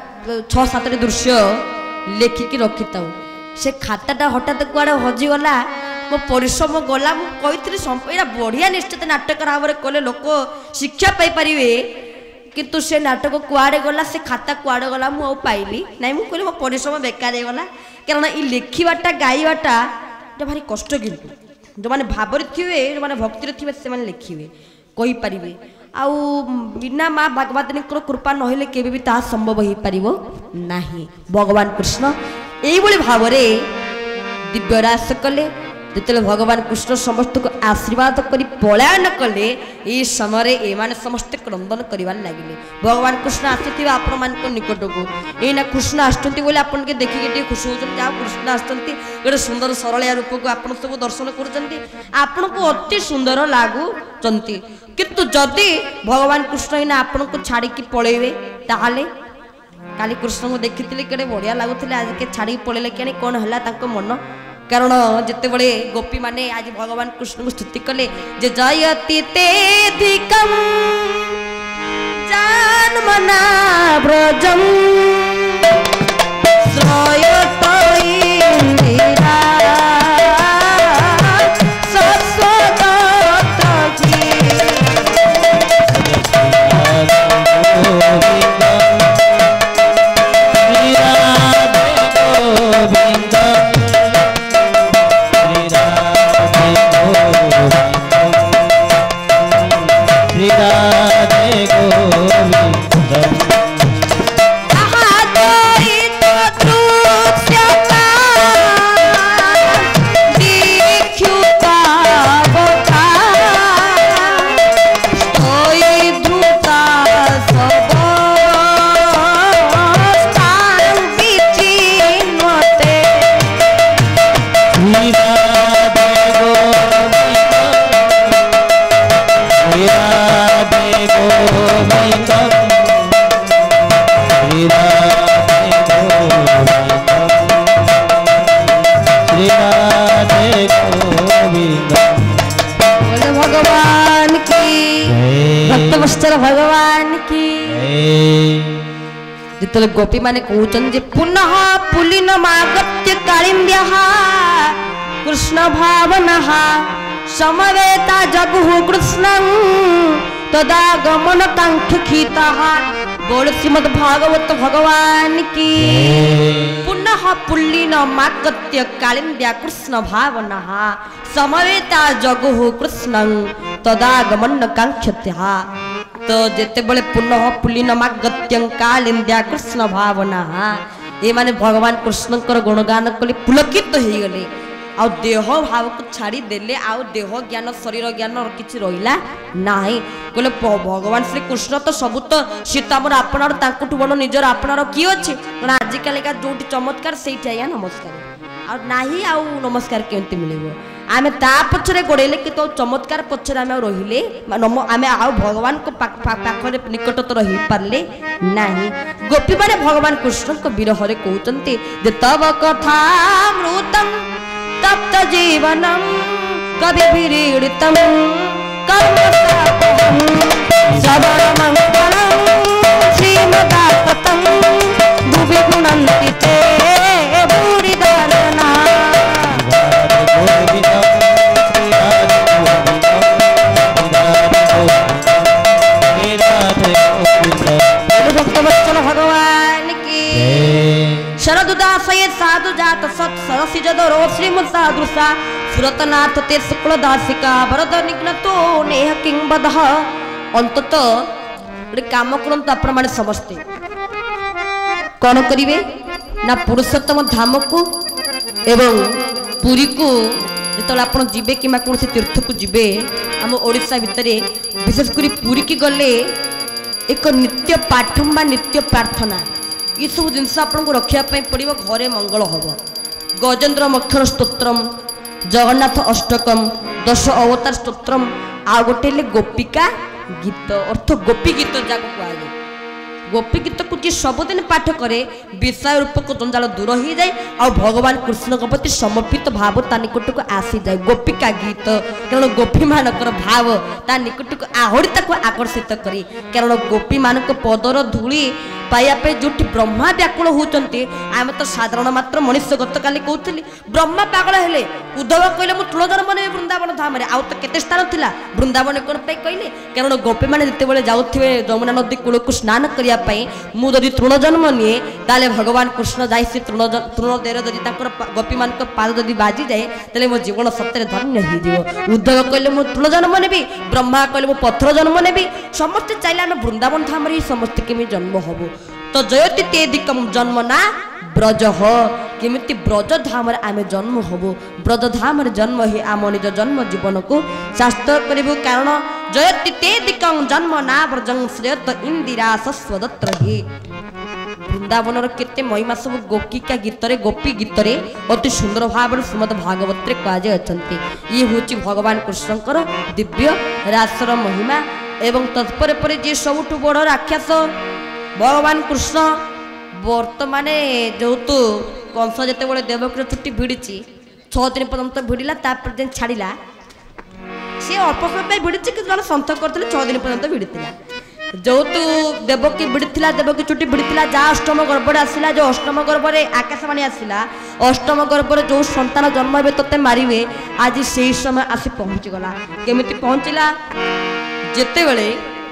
6-7ଟି ଦୃଶ୍ୟ ଲେଖିକି ରଖିଥାଉ ସେ ଖାତାଟା ହଠାତ୍ କୁଆଡ଼େ ହଜିଗଲା ମୋ ପରିଶ୍ରମ ଗଲା ମୁଁ କହିଥିଲି ଏଇଟା ବଢ଼ିଆ ନିଶ୍ଚିତ ନାଟକ ଭାବରେ କଲେ ଲୋକ ଶିକ୍ଷା ପାଇପାରିବେ କିନ୍ତୁ ସେ ନାଟକ କୁଆଡ଼େ ଗଲା ସେ ଖାତା କୁଆଡ଼େ ଗଲା ମୁଁ ଆଉ ପାଇଲି ନାଇଁ ମୁଁ କହିଲି ମୋ ପରିଶ୍ରମ ବେକାର ହେଇଗଲା କାରଣ ଏଇ ଲେଖିବାଟା ଗାଇବାଟା ଏଇଟା ଭାରି କଷ୍ଟ କିନ୍ତୁ ଯେଉଁମାନେ ଭାବରେ ଥିବେ ଯେଉଁମାନେ ଭକ୍ତିରେ ଥିବେ ସେମାନେ ଲେଖିବେ କହିପାରିବେ ଆଉ ବିନା ମା ଭଗବତୀଙ୍କର କୃପା ନହେଲେ କେବେ ବି ତାହା ସମ୍ଭବ ହେଇପାରିବ ନାହିଁ ଭଗବାନ କୃଷ୍ଣ ଏଇଭଳି ଭାବରେ ଦିବ୍ୟରାସ କଲେ ଯେତେବେଳେ ଭଗବାନ କୃଷ୍ଣ ସମସ୍ତଙ୍କୁ ଆଶୀର୍ବାଦ କରି ପଳାୟନ କଲେ ଏଇ ସମୟରେ ଏମାନେ ସମସ୍ତେ କ୍ରନ୍ଦନ କରିବାରେ ଲାଗିଲେ ଭଗବାନ କୃଷ୍ଣ ଆସିଥିବେ ଆପଣମାନଙ୍କ ନିକଟକୁ ଏଇନା କୃଷ୍ଣ ଆସୁଛନ୍ତି ବୋଲି ଆପଣ ଟିକେ ଦେଖିକି ଟିକେ ଖୁସି ହେଉଛନ୍ତି ଯାହା କୃଷ୍ଣ ଆସୁଛନ୍ତି ଗୋଟେ ସୁନ୍ଦର ସରଳିଆ ରୂପକୁ ଆପଣ ସବୁ ଦର୍ଶନ କରୁଛନ୍ତି ଆପଣଙ୍କୁ ଅତି ସୁନ୍ଦର ଲାଗୁଛନ୍ତି କିନ୍ତୁ ଯଦି ଭଗବାନ କୃଷ୍ଣ ଏଇନା ଆପଣଙ୍କୁ ଛାଡ଼ିକି ପଳେଇବେ ତାହେଲେ କାଲି କୃଷ୍ଣଙ୍କୁ ଦେଖିଥିଲି କେଡ଼େ ବଢ଼ିଆ ଲାଗୁଥିଲେ ଆଜିକେ ଛାଡ଼ିକି ପଳେଇଲେ କେଣି କ'ଣ ହେଲା ତାଙ୍କ ମନ କାରଣ ଯେତେବେଳେ ଗୋପୀ ମାନେ ଆଜି ଭଗବାନ କୃଷ୍ଣଙ୍କୁ ସ୍ତୁତି କଲେ ଯେ ଜୟତି ତେଧିକମ୍ ଜାନମନା ବ୍ରଜମ୍ ଶ୍ରୟତ ଇନ୍ଦିରା भगवान की जितले गोपी माने कहउछन जे पुनः पुलिन मागत्य कालिंद्यः कृष्ण भावनः समवेता जगुः कृष्णं तदा गमन कांक्षितः बोल श्रीमद् भागवत भगवान की पुनः पुलिन मागत्य कालिंद्य कृष्ण भावनः समवेता जगुः कृष्णं तदा गमन कांक्षितः तो जेते बड़े पुनः पुलिन मागत्यं कालिंद्या कृष्ण भावना ये माने भगवान कृष्ण गुणगान कले पुलकित हो गले आ देह भाव को छाड़ी देले आ देह ज्ञान शरीर ज्ञान और किछि रहिला नाही कहले भगवान श्री कृष्ण तो सब तो सीता मोर आपनार तांकुठु बड़ निजर आपनार की अछि कारण आज कालिका जोटी चमत्कार सेठी आया नमस्कार आ नाही आ नमस्कार केंति मिलिबो आमे ता पछरे गोड़ेले कि तो चमत्कार पछरे आमे रहिले आमे आउ भगवान को पाखरे निकट तो रही पारले नाही गोपी माने भगवान कृष्ण को विरह रे कहउचंती जे तव कथा मृतम तप्त जीवनम कवि विरीडितम कर्मसापहम सबर मंगलम श्रीमदाततम भुवि गुणन्ति ते भूरिदर्शना भगवान की शरदुदासये साधु जात सत सरसी जदरो श्रीमुसादृशा सुरतनाथ ते शुक्ल दासिका वरद निघ्नतो नेह किंबदः ଅନ୍ତତ ଗୋଟେ କାମ କରନ୍ତୁ ଆପଣ ମାନେ ସମସ୍ତେ କ'ଣ କରିବେ ନା ପୁରୁଷୋତ୍ତମ ଧାମକୁ ଏବଂ ପୁରୀକୁ ଯେତେବେଳେ ଆପଣ ଯିବେ କିମ୍ବା କୌଣସି ତୀର୍ଥକୁ ଯିବେ ଆମ ଓଡ଼ିଶା ଭିତରେ ବିଶେଷ କରି ପୁରୀକି ଗଲେ ଏକ ନିତ୍ୟ ପାଠମ ବା ନିତ୍ୟ ପ୍ରାର୍ଥନା ଏସବୁ ଜିନିଷ ଆପଣଙ୍କୁ ରଖିବା ପାଇଁ ପଡ଼ିବ। ଘରେ ମଙ୍ଗଳ ହେବ। ଗଜେନ୍ଦ୍ର ମକ୍ଷର ସ୍ତୋତ୍ରମ୍, ଜଗନ୍ନାଥ ଅଷ୍ଟକମ୍, ଦଶ ଅବତାର ସ୍ତୋତ୍ରମ୍, ଆଉ ଗୋଟେ ହେଲେ ଗୋପିକା ଗୀତ ଅର୍ଥ ଗୋପୀ ଗୀତ ଯାହାକୁ କୁହାଯାଏ। ଗୋପୀ ଗୀତକୁ ଯିଏ ସବୁଦିନ ପାଠ କରେ ବିଷୟ ରୂପକ ଜଞ୍ଜାଳ ଦୂର ହେଇଯାଏ ଆଉ ଭଗବାନ କୃଷ୍ଣଙ୍କ ପ୍ରତି ସମର୍ପିତ ଭାବ ତା ନିକଟକୁ ଆସିଯାଏ। ଗୋପିକା ଗୀତ କାରଣ ଗୋପୀମାନଙ୍କର ଭାବ ତା ନିକଟକୁ ଆହୁରି ତାକୁ ଆକର୍ଷିତ କରେ। କାରଣ ଗୋପୀମାନଙ୍କ ପଦର ଧୂଳି ପାଇବା ପାଇଁ ଯେଉଁଠି ବ୍ରହ୍ମା ବ୍ୟାକୁଳ ହେଉଛନ୍ତି ଆମେ ତ ସାଧାରଣ ମାତ୍ର ମଣିଷ। ଗତକାଲି କହୁଥିଲି ବ୍ରହ୍ମା ପାଗଳ ହେଲେ ଉଦ୍ଧବ କହିଲେ ମୁଁ ତୃଣ ଜନ୍ମ ନେବି ବୃନ୍ଦାବନ ଧାମରେ। ଆଉ ତ କେତେ ସ୍ଥାନ ଥିଲା ବୃନ୍ଦାବନ କ'ଣ ପାଇଁ କହିଲେ? କାରଣ ଗୋପୀମାନେ ଯେତେବେଳେ ଯାଉଥିବେ ଯମୁନା ନଦୀ କୂଳକୁ ସ୍ନାନ କରିବା ପାଇଁ ମୁଁ ଯଦି ତୃଣ ଜନ୍ମ ନିଏ ତାହେଲେ ଭଗବାନ କୃଷ୍ଣ ଯାଇ ସେ ତୃଣ ଦେହରେ ଯଦି ତାଙ୍କର ଗୋପୀମାନଙ୍କ ପାଦ ଯଦି ବାଜିଯାଏ ତାହେଲେ ମୋ ଜୀବନ ସତରେ ଧନ୍ୟ ହେଇଯିବ। ଉଦ୍ଧବ କହିଲେ ମୁଁ ତୃଣ ଜନ୍ମ ନେବି, ବ୍ରହ୍ମା କହିଲେ ମୁଁ ପଥର ଜନ୍ମ ନେବି। ସମସ୍ତେ ଚାହିଁଲେ ଆମେ ବୃନ୍ଦାବନ ଧାମରେ ହିଁ ସମସ୍ତେ କେମିତି ଜନ୍ମ ହବୁ। ତ ଜୟତି ତେ ଦିକମ ଜନ୍ମ ନା ବ୍ରଜ ହ କେମିତି ବ୍ରଜ ଧାମରେ ଆମେ ଜନ୍ମ ହବୁ। ବ୍ରଜ ଧାମରେ ଜନ୍ମ ହିଁ ଆମ ନିଜ ଜନ୍ମ ଜୀବନକୁ ସ୍ୱାସ୍ଥ୍ୟ କରିବୁ। କାରଣ ଜୟତି ତେ ଦିକମ ଜନ୍ମ ନା ବ୍ରଜଂ ଶ୍ରେୟତ ଇନ୍ଦିରା ଶସ୍ୱଦତ୍ର ହି। ବୃନ୍ଦାବନର କେତେ ମହିମା ସବୁ ଗୋପିକା ଗୀତରେ ଗୋପୀ ଗୀତରେ ଅତି ସୁନ୍ଦର ଭାବରେ ଶ୍ରୀମଦ ଭାଗବତରେ କୁହାଯାଇଅଛନ୍ତି। ଇଏ ହେଉଛି ଭଗବାନ କୃଷ୍ଣଙ୍କର ଦିବ୍ୟ ରାସର ମହିମା। ଏବଂ ତତ୍ପରେ ପରେ ଯିଏ ସବୁଠୁ ବଡ଼ ରାକ୍ଷସ ଭଗବାନ କୃଷ୍ଣ ବର୍ତ୍ତମାନେ ଯେହେତୁ କଂସ ଯେତେବେଳେ ଦେବକୀର ଚୁଟି ଭିଡ଼ିଛି 6 ଦିନ ପର୍ଯ୍ୟନ୍ତ ଭିଡ଼ିଲା ତାପରେ ଯେନ୍ ଛାଡ଼ିଲା ସେ ଅଳ୍ପ ସମୟ ପାଇଁ ଭିଡ଼ିଛି କିନ୍ତୁ ଜଣେ ସନ୍ଥ କରିଥିଲେ 6 ଦିନ ପର୍ଯ୍ୟନ୍ତ ଭିଡ଼ିଥିଲା। ଯେହେତୁ ଦେବକୀ ଭିଡ଼ିଥିଲା ଦେବକୀ ଚୁଟି ଭିଡ଼ିଥିଲା ଯାହା ଅଷ୍ଟମ ଗର୍ଭରେ ଆସିଲା ଯେଉଁ ଅଷ୍ଟମ ଗର୍ଭରେ ଆକାଶବାଣୀ ଆସିଲା ଅଷ୍ଟମ ଗର୍ଭରେ ଯେଉଁ ସନ୍ତାନ ଜନ୍ମ ହେବେ ତୋତେ ମାରିବେ ଆଜି ସେହି ସମୟ ଆସି ପହଞ୍ଚିଗଲା। କେମିତି ପହଞ୍ଚିଲା? ଯେତେବେଳେ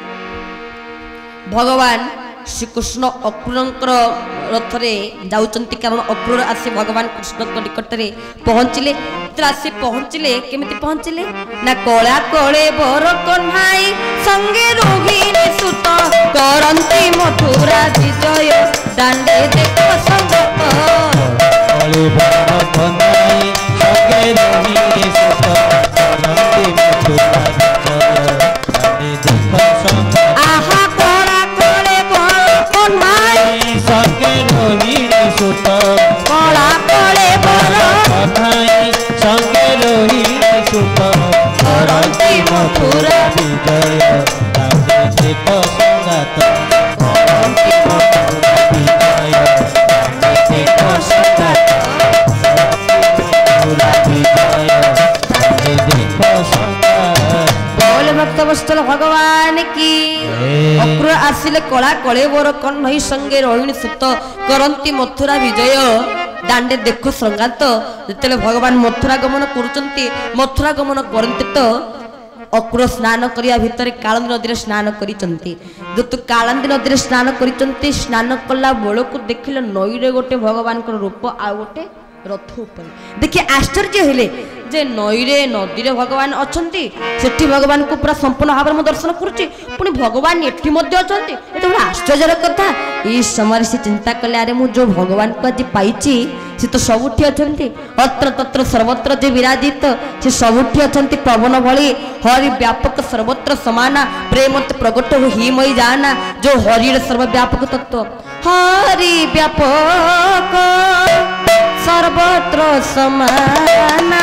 ଭଗବାନ ଶ୍ରୀକୃଷ୍ଣ ଅକ୍ରୁରଙ୍କର ରଥରେ ଯାଉଛନ୍ତି କାରଣ ଅକ୍ରୁର ଆସି ଭଗବାନ କୃଷ୍ଣଙ୍କ ନିକଟରେ ପହଞ୍ଚିଲେ। ଯେତେବେଳେ ଆସି ପହଞ୍ଚିଲେ କେମିତି ପହଞ୍ଚିଲେ ନା କଳା କଳେ ବର କହ୍ନାଇ ସଙ୍ଗେ ରୋହିଣୀ ସୁତ କରନ୍ତି ମଥୁରା ବିଜୟ ଦାଣ୍ଡେ ଦେଖ ସଙ୍ଗତ କଳେ ବର କହ୍ନାଇ ସଙ୍ଗେ ରୋହିଣୀ ସୁତ କରନ୍ତି ମଥୁରା ବିଜୟ ଦାଣ୍ଡେ ଦେଖ ସଙ୍ଗତ। ଆହା କଳା କଳେ ବର କହ୍ନାଇ ସଙ୍ଗେ ରୋହିଣୀ ସୁତ କଳା କଳେ ବର କହ୍ନାଇ ସଙ୍ଗେ ରୋହିଣୀ ସୁତ କରନ୍ତି ମଥୁରା ବିଜୟ ଦାଣ୍ଡେ ଦେଖ ସଙ୍ଗାତ। କରନ୍ତି ମଥୁରା ବିଜୟ ଦାଣ୍ଡେ ଦେଖ ସଙ୍ଗାତ। ମଥୁରା ବିଜୟ ଦାଣ୍ଡେ ଦେଖ ସଙ୍ଗାତ। बोल भक्त वत्सल भगवान की। अक्रूर आसिले कला कले बोर कन्हई संगे रोहिणी सुत करंती मथुरा विजय दांडे देख संगात। जेतेले भगवान मथुरा गमन करुचंती मथुरा गमन करंती तो अक्रूर स्नान करिया भितर कालंदी नदी स्नान करिचंती। जेतु कालंदी नदी स्नान करिचंती स्नान कला बेलकु देखिले नई रे गोटे भगवान को रूप आ गोटे रथ ऊपर देखिए आश्चर्य हेले जे नई रे नदी रे भगवान अछंती सेठी भगवान को पूरा संपूर्ण भाव में दर्शन करुची पुणी भगवान एठी मध्य अछंती ए तो आश्चर्यर कथा। ई समय से चिंता कले अरे मु जो भगवान को आज पाइची से तो सबुठी अछंती अत्र तत्र सर्वत्र जे विराजित से सबुठी अछंती पवन भली हरि व्यापक सर्वत्र समाना प्रेम प्रगट हो ही मई जाना जो हरि सर्वव्यापक तत्व हरि व्यापक सर्वत्र समाना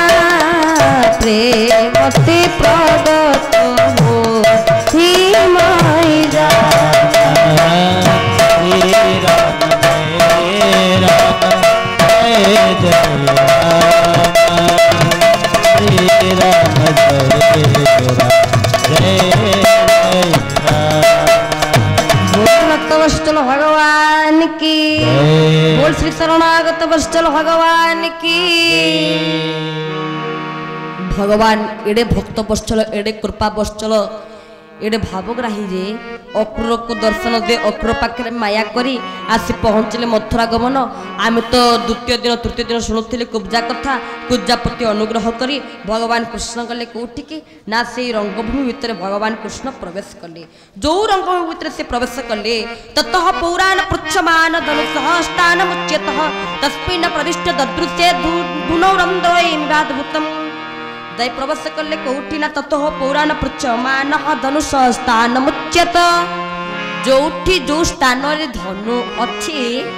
प्रेमति प्रगट हो ही मई जाना। श्री राम जय राम जय जय राम श्री राम जय भक्त वत्सल भगवान की बोल श्री शरणागत वत्सल भगवान की। भगवान एडे भक्त वत्सल एडे कृपा वत्सल एडे भावग्राही जे अक्रूर को दर्शन दे अक्रूर पाखे माया करी आसी पहुँचले मथुरा गमन आम तो द्वितीय दिन तृतीय दिन शुणुले कुब्जा कथा कुब्जा प्रति अनुग्रह करी भगवान कृष्ण गले कौटिकी ना से रंगभूमि भितर भगवान कृष्ण प्रवेश कले जो रंगभूमि भितर से प्रवेश कले ततः पौराण पृच्छमान धनुषः स्थान मुच्यतः तस्मिन् प्रविष्ट ददृश्ये धुनौरन्ध्रैराद्भुतम् दै प्रवेश कले कौटी ना ततः पौराण पृच्छमान धनुष स्थान मुच्यत जोठी जो स्थान रे धनु अच्छी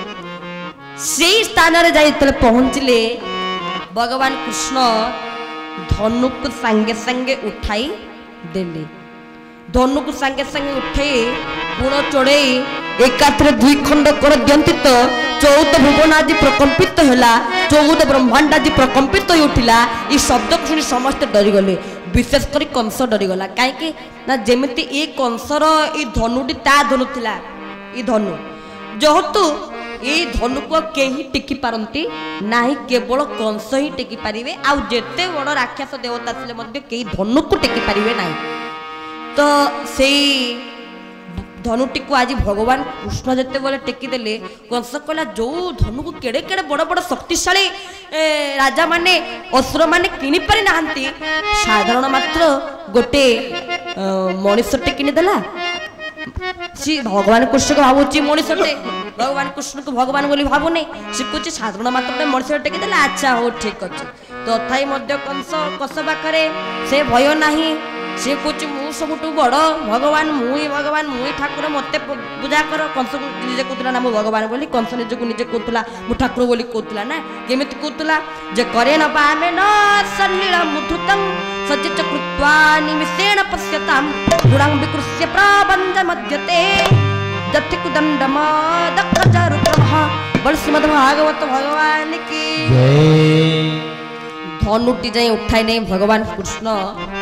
से स्थान रे जाई तले पहुँचले भगवान कृष्ण धनु को संगे संगे उठाई देले धनु को संगे संगे उठाई गुण चढ़े एकाथरे दुई खंड कर दियंती तो 14 भुवन आज प्रकंपित होला 14 ब्रह्मांड आज प्रकंपित हो उठिला ई शब्द को सुनी समस्त डरीगले विशेषकर कंस डरीगला कहीं ना जेमिति ए कंसर ई धनुटी ता धनु थिला ई धनु जेहेतु ए धनु को केही टेकी पारंती नाही केवल कंस ही टेकी पारिबे आ जेते बड़ राक्षस देवता थिले मध्ये केही धनु को टेकी पारिबे नाही तो सेई धनुटी को आज भगवान कृष्ण जिते बोले टेकी देले कंस कहला जो धनु को केड़े केड़े बड़ बड़ शक्तिशाली राजा माने असुर माने किनि पारि नाहंती साधारण मात्र गोटे मनुष्यटे किनि देला सी भगवान कृष्ण को भावुची मनुष्यटे भगवान कृष्ण को भगवान बोली भावुनी सी कुछ साधारण मात्र मनुष्य टेकी देला अच्छा हो ठीक अछि तथापि मध्य कंस कस पाखरे से भय नाही से कुछ मु सबुठू बड़ भगवान मुई ठाकुर मते पूजा कर कंस को निजे कहला ना मु भगवान बोली कंस निजे को निजे कहला मु ठाकुर बोली कहला ना केमिति कहला जे करे न पामे न सलील मुधुतं सज्जित कृत्वा निमिषेण पश्यताम गुणां विकृष्य प्रबंध मध्यते जति कुदंडम दक्षचारुक्रमः बल श्रीमद् भागवत भगवान की धनुटी जाई उठाई नहीं भगवान कृष्ण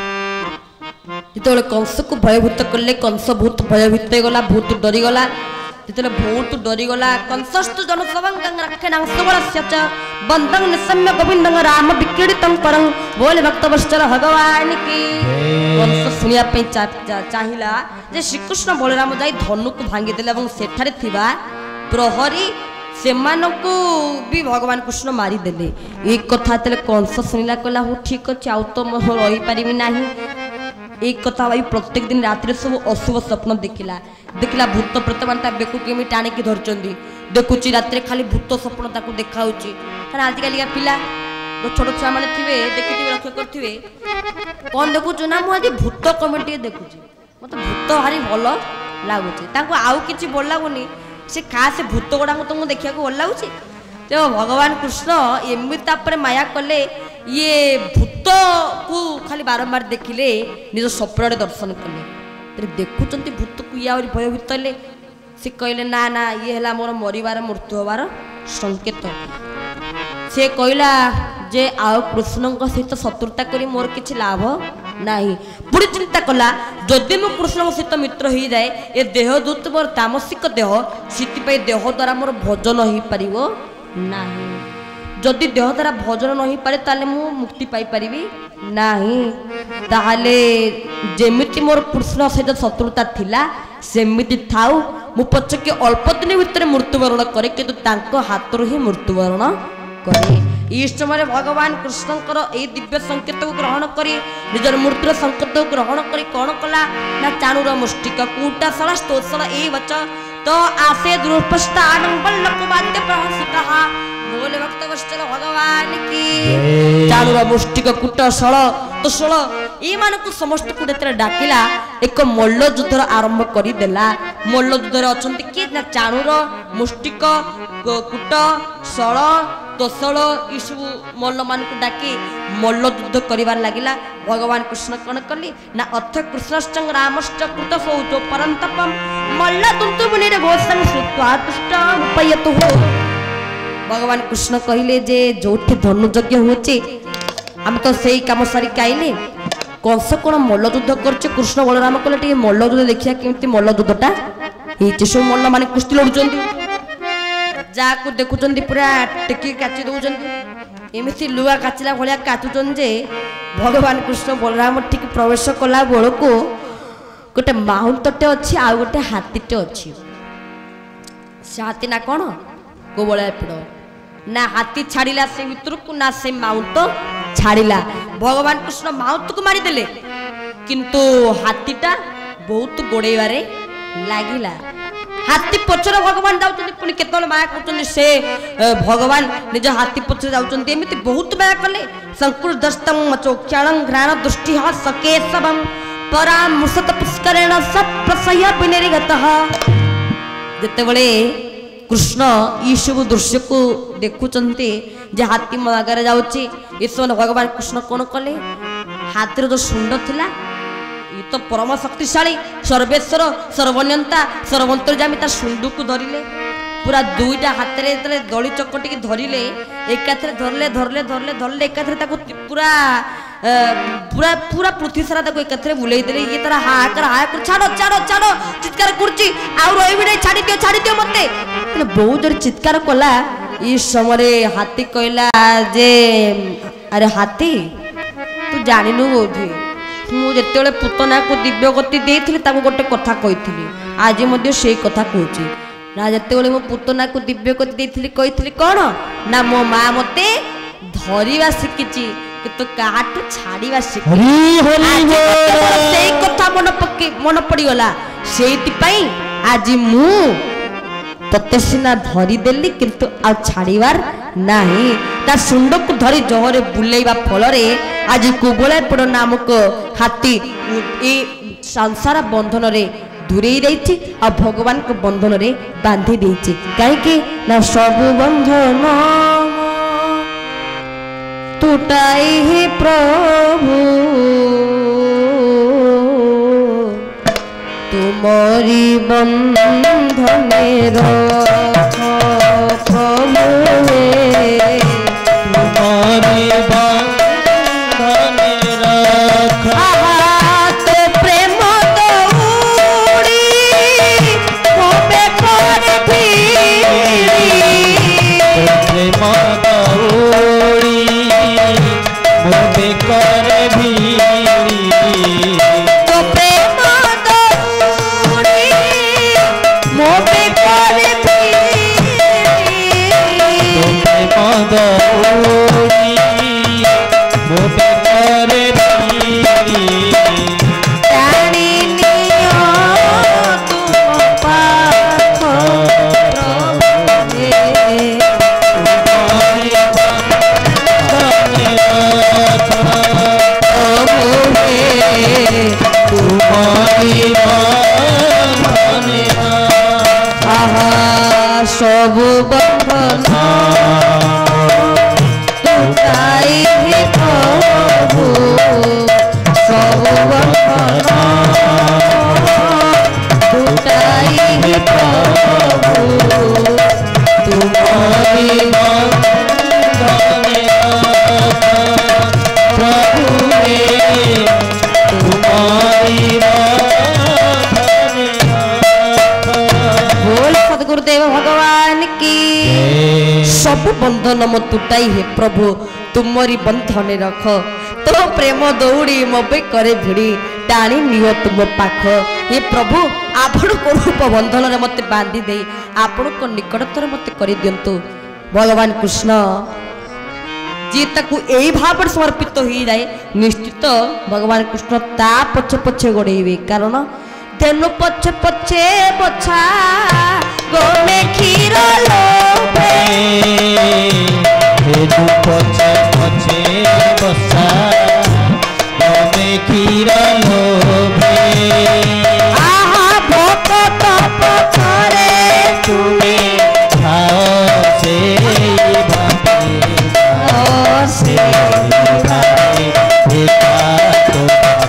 जिते कंस को भयभूत कले कंस बहुत भयभीत गला बहुत डरीगला जिते बहुत डरीगला कंसस्तु जनसवंगं रक्षणांशबलस्य च बंदं निसम्य गोविंदं राम विक्रीडितं परं बोले भक्तवत्सल भगवान की कंस सुनिया पे चाहिला जे श्रीकृष्ण बलराम जाई धनु को भांगी देले एवं सेठारे थिबा प्रहरी सेमानकु भी भगवान कृष्ण मारी देले एक कथा तले कंस सुनिला कहला हो ठीक अछि आउ तो म रही परिबी नाही एक कथा भाई प्रत्येक दिन रात्रि सब अशुभ स्वप्न देखिला भूत प्रेत मान बेकु केमी टाणी की धरचंदी देखुची रात्रि खाली भूत स्वप्न ताकू देखाउची कारण आजिकल का पिला तो छोट छुआ माने थिबे देखिथिबे लक्ष्य करथिबे कोन देखुछु ना मु आज भूत कमेटी देखुची मते भूत भारी भलो लागुची ताको आउ किछि बोल लागुनी से खास भूत गोडा को तुमको देखिया को बोल लागुची तो भगवान कृष्ण एमिति तापर माया कले ये भूत को खाली बारंबार देखिले निज स्वप्न दर्शन कले देखुंत भूत को या भयभीत हेले से कहले ना ना ये है मोर मरिबार मृत्यु होबार संकेत से कहला जे आउ कृष्ण सहित शत्रुता करी मोर किछि लाभ नाही पुरी चिंता कला जदि मो कृष्ण सहित मित्र हो जाए ए देह दूत मोर तामसिक देह सिति देह द्वारा मोर भजन हो पारिबो नाही जदि देह द्वारा भजन नहीं पारे ताले मु मुक्ति पाई परिबी नाही ताले जेमिति मोर कृष्ण सहित शत्रुता थिला सेमिति थाउ मु पछके अल्प दिन भितर मृत्युवरण करे किंतु तांको हातरो ही मृत्युवरण करे इस समय भगवान कृष्णकर ए दिव्य संकेत को ग्रहण करी निजर मूर्तिर संकेत को ग्रहण करी कौन कला ना चाणुर मुष्टिक कूटा सला स्तोषल ए वच तो आसे दुष्पष्टान बल्लक वाद्य प्रहसितः बोले भक्तवत्सल भगवान की चाणुर मुष्टिक कूट सळ तो सळ ए मानक समस्त को देतरे डाकिला एक मल्ल युद्धर आरंभ करी देला मल्ल युद्धर अछंती के ना चाणुर मुष्टिक कूट सळ तोसळ ई सब मल्ल मान को डाकी मल्ल युद्ध करिवार लागिला भगवान कृष्ण कण कली ना अथ कृष्णश्च रामश्च कृत सौचो परंतपम मल्ल तुंतु मुनिरे घोषं श्रुत्वा तुष्टं उपयतु हो भगवान कृष्ण कहिले जे जोठी धनु यज्ञ होचे हम तो सेही काम सारी काइले कंस कोन मल्ल युद्ध करचे कृष्ण बलराम कहले टी मल्ल युद्ध देखिया केमती मल्ल युद्धटा हेचे सब मल्ल माने कुश्ती लड़ुचंदी जाको देखुचंदी पूरा टेकी काची दउचंदी एमिति लुआ काचिला भलिया काचुचन जे भगवान कृष्ण बलराम ठीक प्रवेश कला बेलको गोटे माउंटटे अच्छी आउ गोटे हाथीटे अच्छी से हाथी ना कौन गोबलिया पिड़ ना हाथी छाड़िला से भितर को ना से माउंट छाड़िला भगवान कृष्ण माउंट को मारिदेले किंतु हाथीटा बहुत गोड़ेबारे लागिला हाथी पछरे भगवान जाउछन पुनी केतल माया करछन से भगवान निज हाथी पछरे जाउछन एमिति बहुत माया कले संकुल दस्तम चोक्षाणं घ्राण दृष्टि सकेशवम परामुसत पुष्करेण सब प्रसह्य विनिर्गतः जेतेबेले कृष्ण ई सब दृश्य को देखुचंती जे हाथी मो आगे जाउची ईश्वर भगवान कृष्ण कोन कले हाथीर जो सुंड थिला ये तो परम शक्तिशाली सर्वेश्वर सर्वनियंता सर्वंतर्यामी ता सुंड को धरिले पूरा दुईटा हाथ रे दली चकटी की धरिले एकाथरे धरले धरले धरले धरले एकाथरे ताको पूरा पूरा पूरा पृथ्वी सारा ताको एकाथरे बुलाई देले ये तारा हाकर छाड़ो छाड़ो छाड़ो चित्कार करची आ रोइबी नै छाड़ी दियो मते माने बहुत जोर चित्कार कला ई समय हाथी कहला जे अरे हाथी तू जानिनु बोधे मु जेतेबेले पुतना को दिव्य गति देइथिली ताको गोटे कथा कहिथिली आज मध्ये सेई कथा कहूची ना जेतेबेले मो पुतना को दिव्य गति देइथिली कहिथिली कोन ना मो मां मते धरिवा शिखिची किंतु काटू छाड़ीवा शिखी सेई कथा मन पड़ी गला सेइति पई आज मु तते सिना धरी देली किंतु आ छाड़ीवार नाही ता सुंड को धरी जहरे बुलेइबा फलरे आज कुबळे पड़ नामक हाथी ए संसार बंधन रे दूरे रही आ भगवान को बंधन रे बांधी देछि काहे ना सब बंधन टूटाई हे प्रभु तुमरी बंधने रख प्रभु तुम्हारी बंधने रख हाथ प्रेम दौड़ी होबे कर भीड़ी प्रेम दौड़ी मोबे कर भीड़ी तो प्रेम दौड़ी मोबे कर भीड़ी प्रेम दौड़ी मोबे कर भीड़ी टाणी नियो तुम पाख प्रभु सब बंधन टूटाई हे प्रभु सब बंधन टूटाई हे प्रभु तुम्हारी बोल सदगुरुदेव भगवान की सब बंधन मो टूटाई हे प्रभु तुमरी बंधन रख तो प्रेम दौड़ी मोबे करे भिड़ी टाणी नियो तुम पाख हे प्रभु आपण को रूप बंधन रे मते बांधी दे आपण को निकटतर मते करि दियंतु भगवान कृष्ण जी ताकू एई भाव समर्पित हो जाए निश्चित भगवान कृष्ण ता पछे पछे गोड़ेबे कारण तेनु पछे पछे बछा गोमे क्षीर लोभे तू पछे पछे बसा तमे क्षीर लोभे आहा भक्त पछरे तुमे खाओ से भाभी से भाभी एका तो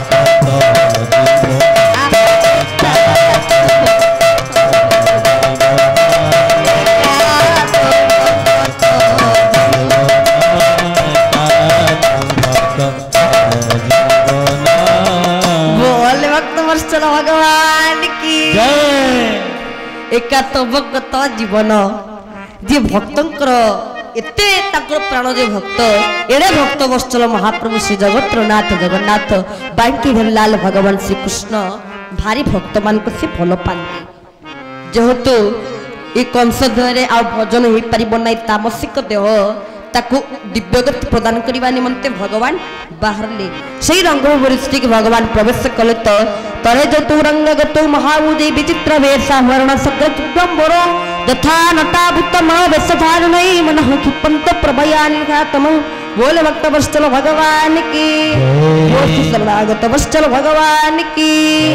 भगवान की एका तो भक्त जीवन जी भक्तंकर एते ताकर प्राण जे भक्त एड़े भक्त वत्सल महाप्रभु श्री जगतनाथ जगन्नाथ बांकी लाल भगवान श्री कृष्ण ଭାରି ଭକ୍ତମାନଙ୍କୁ ସେ ଭଲ ପାଆନ୍ତି। ଯେହେତୁ ଏ କଂସ ଦେହରେ ଆଉ ଭଜନ ହେଇପାରିବ ନାହିଁ, ତାମସିକ ଦେହ ତାକୁ ଦିବ୍ୟଗତି ପ୍ରଦାନ କରିବା ନିମନ୍ତେ ଭଗବାନ ବାହାରିଲେ। ସେଇ ରଙ୍ଗଭୂମିରେ ସେଠିକି ଭଗବାନ ପ୍ରବେଶ କଲେ। ତ ତଳେ ଯତୁ ରଙ୍ଗ ଗତୁ ମହାଉଜୀ ବିଚିତ୍ର ବେଶା ହରଣ ସଗ୍ର ଚୁଡମ୍ବର ଯଥା ନଟାଭୂତ ମା ବେଶ ଧାରଣଇ ମନଃ କ୍ଷିପନ୍ତ ପ୍ରଭୟାନି ଘାତମ बोले भक्त वत्सल भगवान की, शरणागत वत्सल भगवान की।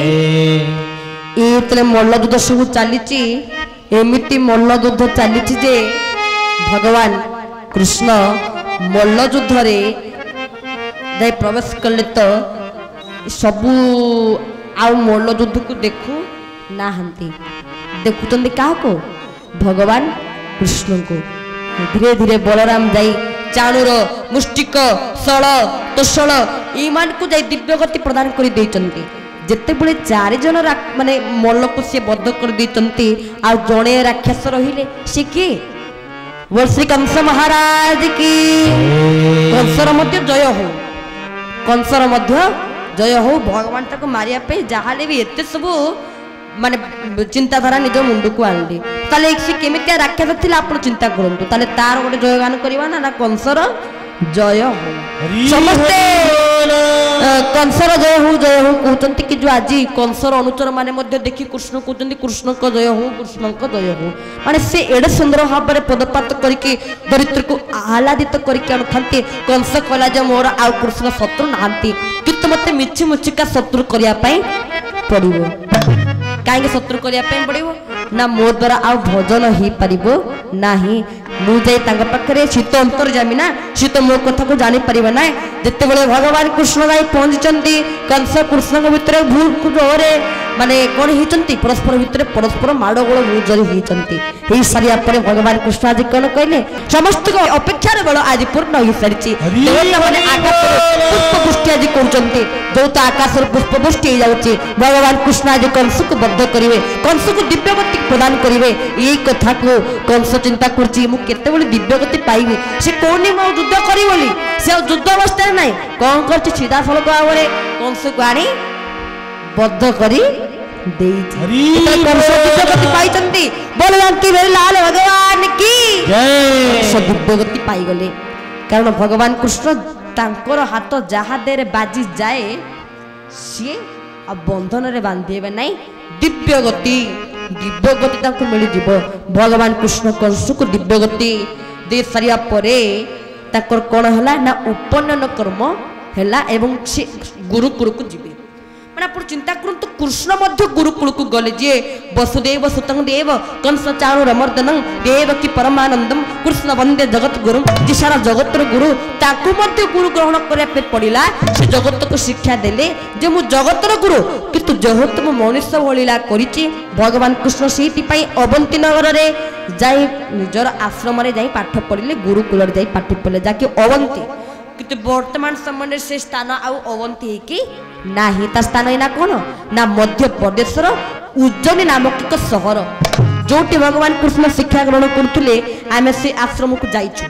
ये मल्लयुद्ध सब चली एमती मल्लयुद्ध चली जे भगवान कृष्ण मल्लयुद्ध रे जाई प्रवेश कले। तो सबू आउ मल्लयुद्ध को देखु ना देखुं क्या को भगवान कृष्ण को। धीरे धीरे बलराम जाई चाणुर मुष्टिक सल तोषण ईमान को जाई दिव्य गति प्रदान कर देइचंती। जेते बळे 4 जन माने मल्ल को से बद्ध कर देइचंती आ जणे राक्षस रहिले से के बोल श्री कंस महाराज की। कंसर मध्य जय हो, कंसर मध्य जय हो। भगवान तक मारिया पे जाहाले भी एते सब माने चिंताधारा निज मुंड को आनली। ताले से केमितिया राक्षस थिला आपण चिंता करंतु। ताले तार गोटे जयगान करबा ना कंसर जय हो। समस्ते कंसर जय हो कहते कि जो आज कंसर अनुचर माने मध्य देखि कृष्ण कहते कृष्ण को जय हो, कृष्ण को जय हो। माने से एडे सुंदर भाव में पदपात करके दरिद्र को आह्लादित करके अनुथांती। कंस कहला जे मोर आ कृष्ण शत्रु नांती, किंतु मते मिछि मुछिका शत्रु करिया पई पड़िबो। कहीं शत्रु करने पड़ो ना मो द्वारा आ भजन हो पारिबो नाही। मुझे पाखे शीत अंतर्जामी ना, शीत मो कथा को जानी पारिबा ना। जिते बड़े भगवान कृष्ण जाई पहुंची कंस कृष्ण भितर भूल जोरे माने कौन होती परस्पर भितर परस्पर माड़गोल बहुत जोरी होती सारिया पर भगवान कृष्ण आज कौन कहले समस्त अपेक्षार बल आज पूर्ण हो सारी। पुष्पवृष्टि आज कर जो तो आकाश पुष्पवृष्टि हो जाऊँगी। भगवान कृष्ण आज कंस को बद्ध करेंगे, कंस को दिव्यगति प्रदान करेंगे। यही कथा को कंस चिंता करते दिव्यगति पाइबी से कौन युद्ध करी से युद्ध अवस्था ना कौन कर सीधा सड़क भाव में कंस को आनी बद्ध करी लाल भगवान की दिव्यगति पाईगले। कारण भगवान कृष्ण तांकर हाथ जहा देरे बाजी जाए सी बंधन रे बांधे नहीं। दिव्यगति दिव्यगति मिल जीव। भगवान कृष्ण कंस को दिव्यगति दे सारिया परे ताकर कौन है ना उपनयन कर्म है एवं से गुरुकुल को जीवे। आप चिंता करते कृष्ण मध्य गुरुकुल को गले जे वसुदेव सुतं देव कंस चाणूर मर्दनं देव की परमानंदम कृष्ण वंदे जगत गुरु जी सारा जगत गुरु ताकू मध्य गुरु ग्रहण करने पड़ा। से जगत को शिक्षा देले जे मु जगतर गुरु किंतु जगत मु मनुष्य भलीला करिछि। भगवान कृष्ण से अवंती नगर रे जाई निजर आश्रम रे जाई पाठ पढ़िले, गुरुकुल रे जाई पाठ पढ़िले जाके अवंती। किंतु वर्तमान समय से स्थान आउ अवंती कि नाही। ता स्थान ना कौन ना मध्य प्रदेश उज्जैन नामक एक सहर जोटी भगवान कृष्ण शिक्षा ग्रहण करते आम से आश्रम को जाइछु।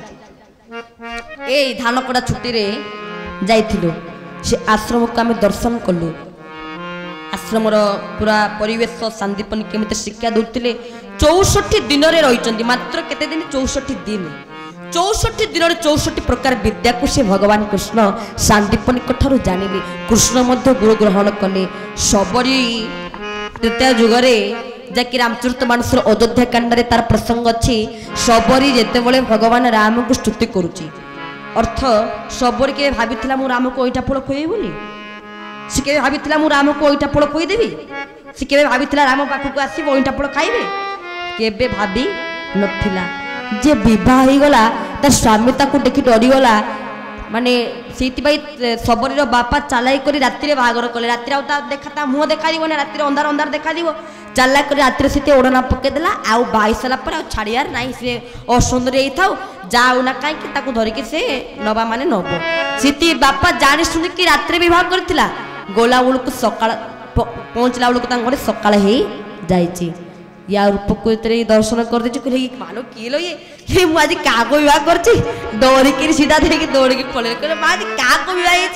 ए धानकड़ा छुट्टी रे जाइथिलु से आश्रम को आम दर्शन कलु। आश्रम पूरा परिवेश शांतिपन केमिति शिक्षा दौते 64 दिन रे रही मात्र केते दिन 64 दिन 64 दिन 64 प्रकार विद्या को से भगवान कृष्ण शांतिपनी ठार जानिले। कृष्ण मध्य गुरु ग्रहण कले। सबरी तृतीय जुगरे जाकि रामचरित मानस अयोध्या कांड रे तार प्रसंग अच्छी। सबरी जेते बळे भगवान राम को स्तुति करुची अर्थ सबरी के भाबिथिला मु राम को ओइटा फळ खोई बोली से के भाबिथिला मु राम को ओइटा फळ खोई देबी से के भाबिथिला राम पाखु को आसी ओइटा फळ खाइबे केबे भाबी नथिला। जे विवाह हो गला तार स्वामी ताको देखि डरी गला माने सेति सबरीर बापा चालाई करी रात्रि बाहागर कले। रात्रि आउ देखा मुह देखा ना रात्रि अंधार अंधार देखा चाला कर रात्रि से ओढ़ना पकई देला आउ बाई सारा पर छाड़ियार नाई से असुंदर थाउ जाऊ ना कहीं धरिकी से नवा माने नब सीति बापा जानी शुणिकी रात्रि विवाह करथिला। गोला बेलू को सकाळ पहुँचला बेलू सकाळ हो जाइए। या रूप को दर्शन कर दे कहले मानो किलो ये मुझे क्या विवाह कर दौड़िकी सीधा देखिए दौड़िकी पड़े कहले माँ क्या विवाह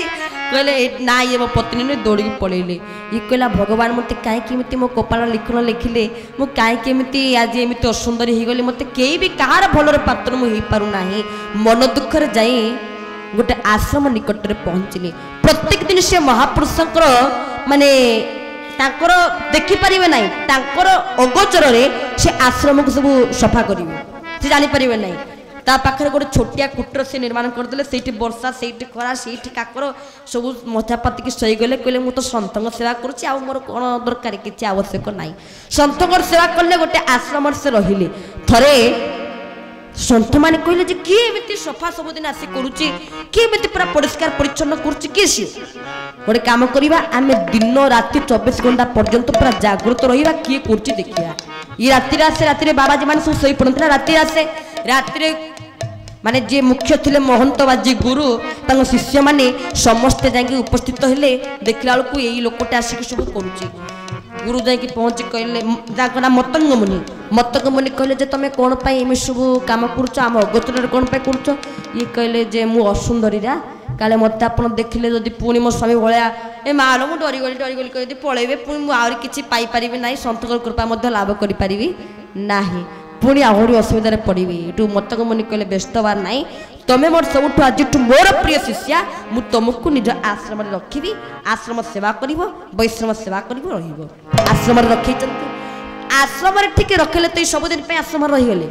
कहले ना ये मो पत्नी ने दौड़ी पड़ेले ये कहला भगवान मते काहे केमिति मो कपाल लिखन लिखिले मो काहे केमिति आज एमिति असुंदर ही गली मते केई भी कहार भलर पात्र मु ही पारु नाही मन दुख रे जाई गोटे आश्रम निकट रे पहुंचले प्रत्येक दिन से महापुरुषकर माने तांकर देखि परिबे नाही तांकर अगोचर रे से आश्रम को सब सफा करिवे से जानि परिबे नाही ता पाखरे गोटे छोटिया कुटर से निर्माण करदेले सेठी वर्षा सेठी खरा सेठी काकर सब मथापाति की सही गले कहले मु तो संतंग सेवा करूची आ मोर कोन दरकार किछि आवश्यक नाही संतंगर सेवा करले गोटे आश्रम से रहिले थरे संत माने कहले जे की एमिति सफा सब दिन आसी करूची की एमिति पूरा परिष्कार परिच्छन्न करूची की सी गोटे काम करिबा आमे दिन राति 24 घंटा पर्यंत पूरा जागृत रहिबा की करूची देखिया ई राति आसे राति बाबा जी माने सब सही पड़नता राति आसे राति माने जे मुख्य थिले महंत बाजी गुरु तांग शिष्य माने समस्त जाके उपस्थित हेले देखला को एई लोकटा आसी सब करूची गुरु जाके पहुंच कहले जाकना मतंग मुनि कहले जे तमे कोन पाई एमे सब काम करछ हम अगोचर कोन पाई करछ ये कहले जे मु असुंदरीरा काले मते आपण देखिले जदि पुनी मो स्वामी भळया ए मालो मु डरी गली कहदि पळेबे पुनी मु आउरी किछि पाई परिबे नाही संतकर कृपा मध्ये लाभ करि परिबी नाही पुणी आहरी असुविधा पड़े एटू मतक मुनि कहले व्यस्त बार नाई तमें मोर सब आज मोर प्रिय शिष्या मु तुमको निज आश्रम रखी आश्रम सेवा कर वैश्रम सेवा कर आश्रम रखे आश्रम ठीक रखले तो सबुदिन आश्रम रहीगले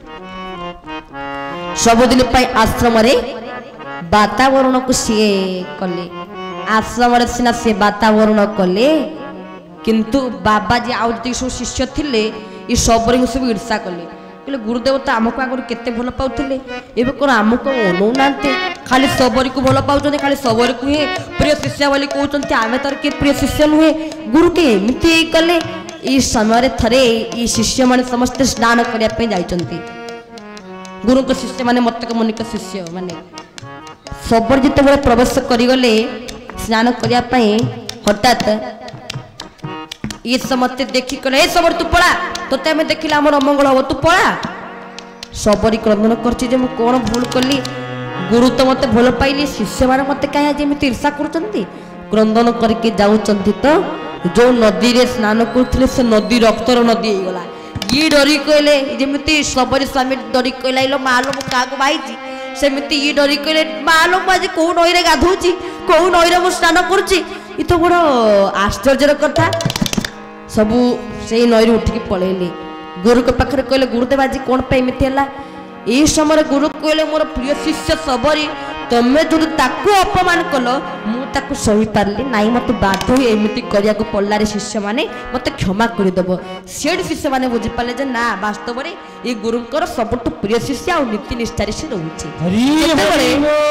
सबुदिन आश्रम वातावरण को सी कले आश्रम सीना सी वातावरण कले किंतु बाबा जी आउ सब शिष्य थिले ये सबरी सब ईर्षा कले कहले गुरुदेव तो आमको आगुरी केते भल पाउथिले एबे कोन आमको ओनौ नांते खाली सबरी को भल पाउचने खाली सबरी को ही प्रिय शिष्य वाली कहउचंती आमे तर के प्रिय शिष्य नुहे गुरु के एमिति कले ई समय थरे ई शिष्य माने समस्त स्नान करिया पे जाइचंती गुरु को शिष्य माने मतक मुनि को शिष्य माने सबरी जते बळे प्रवेश करि गले स्नान करिया पे हठात ये समते देखी कहले ए सबरी तू पळा तोते हमें देखिला हमर अमंगल हो तू पळा सबरी क्रंदन करछि जे मु कोन भूल कली गुरु तो मते भल पाइली शिष्य माने मते काहे जेमिति ईर्षा करचंती क्रंदन करके जाउचंती तो जो नदी रे स्नान करथले से नदी रक्तर नदी हे गला ये डरी कहले जेमिति सबरी स्वामी डरी कहला इलो मालो मु का को भाईजी सेमिति ये डरी कहले मालो मु आज को नई रे गाधौची को नई रे मु स्नान करछि ई तो बड़ आश्चर्यर कथा सबू से नई उठिकी पलैले गुरु के पाखे कहले गुरुदेव आज कौन पे एमती है यही समय गुरु कहले मोर प्रिय शिष्य सबरी तमें जो ताकू अपमान कल मुझे सही पार्ली नाई मत बाध्य एमती करिया पड़ला रे शिष्य माने मत क्षमा करदेव से शिष्य माने बुझीपारे जे ना वास्तव में ये गुरुंकर सबुठ प्रिय शिष्य आ नीति निष्ठार से रोचे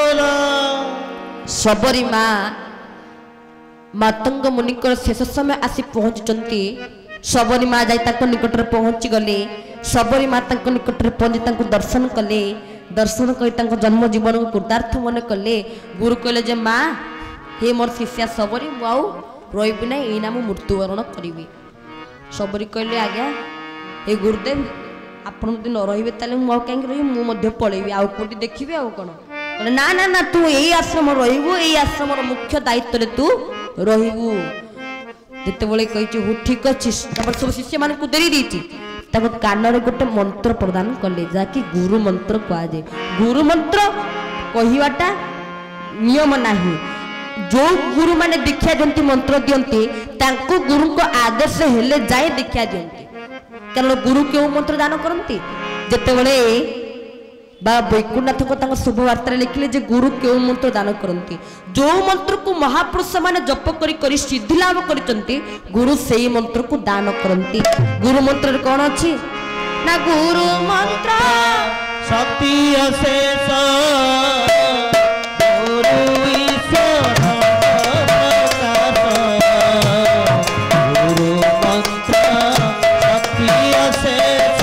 सबरी माँ मातंग मुनिकर शेष समय आसी पहुंचुचंती सबरी माँ जाई निकट में पहुंची गले सबरी माँ निकट में पहुंची दर्शन कले दर्शन कर जन्म जीवन को कृतार्थ मन कले गुरु कहले जे माँ हे मोर शिष्या सबरी मुझे रही ना यही मु मृत्युवरण करी सबरी कहले आज्ञा हे गुरुदेव आप न रे तेल कहीं रही मुझे पलैबी आउ कौटी देखी आउ कौन ना ना ना तू यही आश्रम रही आश्रम मुख्य दायित्व तू रही जिते कही हूँ ठीक अच्छे सब शिष्य मान को देरी देती कान में गोटे मंत्र प्रदान कले जहाँकि गुरु मंत्र कहुए गुरु मंत्र कहवाटा नियम नहीं जो गुरु माने दीक्षा दिखती मंत्र दियंती गुरु को आदेश हेले जाए दीक्षा दियंती कारण गुरु क्यों मंत्र दान करती जिते बा वैकुंठनाथ को शुभ वार्ता लिखिले जे गुरु क्यों मंत्र दान करती जो मंत्र को महापुरुष माने जप करी सिद्धि लाभ करचंती गुरु सेही मंत्र को दान करती गुरु मंत्र कौन अच्छी ना गुरु मंत्र शक्ति अशेष गुरु ईश्वर गुरु मंत्र शक्ति अशेष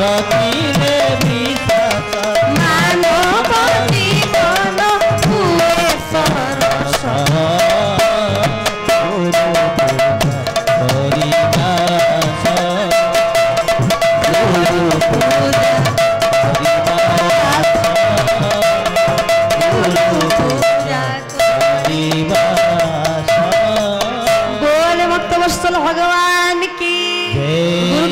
मानो पति मन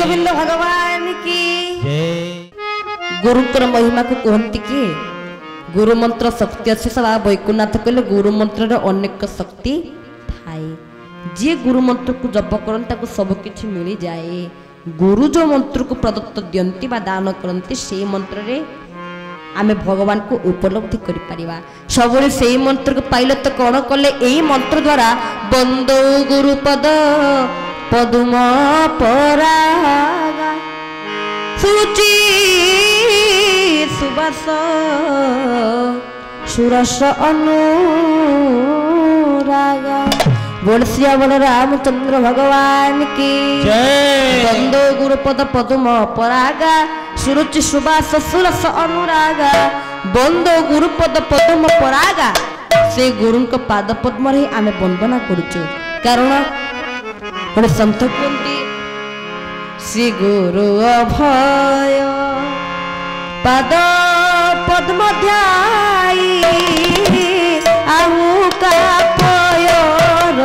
गोविंद भगवान की जय गुरुଙ୍କର ମହିମାକୁ କୁହନ୍ତି କି ଗୁରୁ ମନ୍ତ୍ର ଶକ୍ତି ଅଛି ସବା ବୈକୁନାଥ କହିଲେ ଗୁରୁ ମନ୍ତ୍ରରେ ଅନେକ ଶକ୍ତି ଥାଏ ଯିଏ ଗୁରୁ ମନ୍ତ୍ରକୁ ଜପ କରନ୍ତି ତାକୁ ସବୁ କିଛି ମିଳିଯାଏ ଗୁରୁ ଯେଉଁ ମନ୍ତ୍ରକୁ ପ୍ରଦତ୍ତ ଦିଅନ୍ତି ବା ଦାନ କରନ୍ତି ସେଇ ମନ୍ତ୍ରରେ ଆମେ ଭଗବାନଙ୍କୁ ଉପଲବ୍ଧି କରିପାରିବା ସବୁବେଳେ ସେଇ ମନ୍ତ୍ରକୁ ପାଇଲେ ତ କ'ଣ କଲେ ଏଇ ମନ୍ତ୍ର ଦ୍ୱାରା ବନ୍ଦୋ ଗୁରୁପଦ ପଦୁମ ପରାଗା ସୁଚି सुबास सुरस अनुरागा बोल श्री बोल रामचंद्र भगवान की जय बंदो गुरुपद पदुम परागा सुरुचि सुबास सुरस अनुरागा बंदो गुरुपद पदुम परागा से गुरु पाद पद्म रे आमे वंदना करूचु कारण गोटे संत कहते श्री गुरु अभय पद पद्म ध्याई आहु का पयर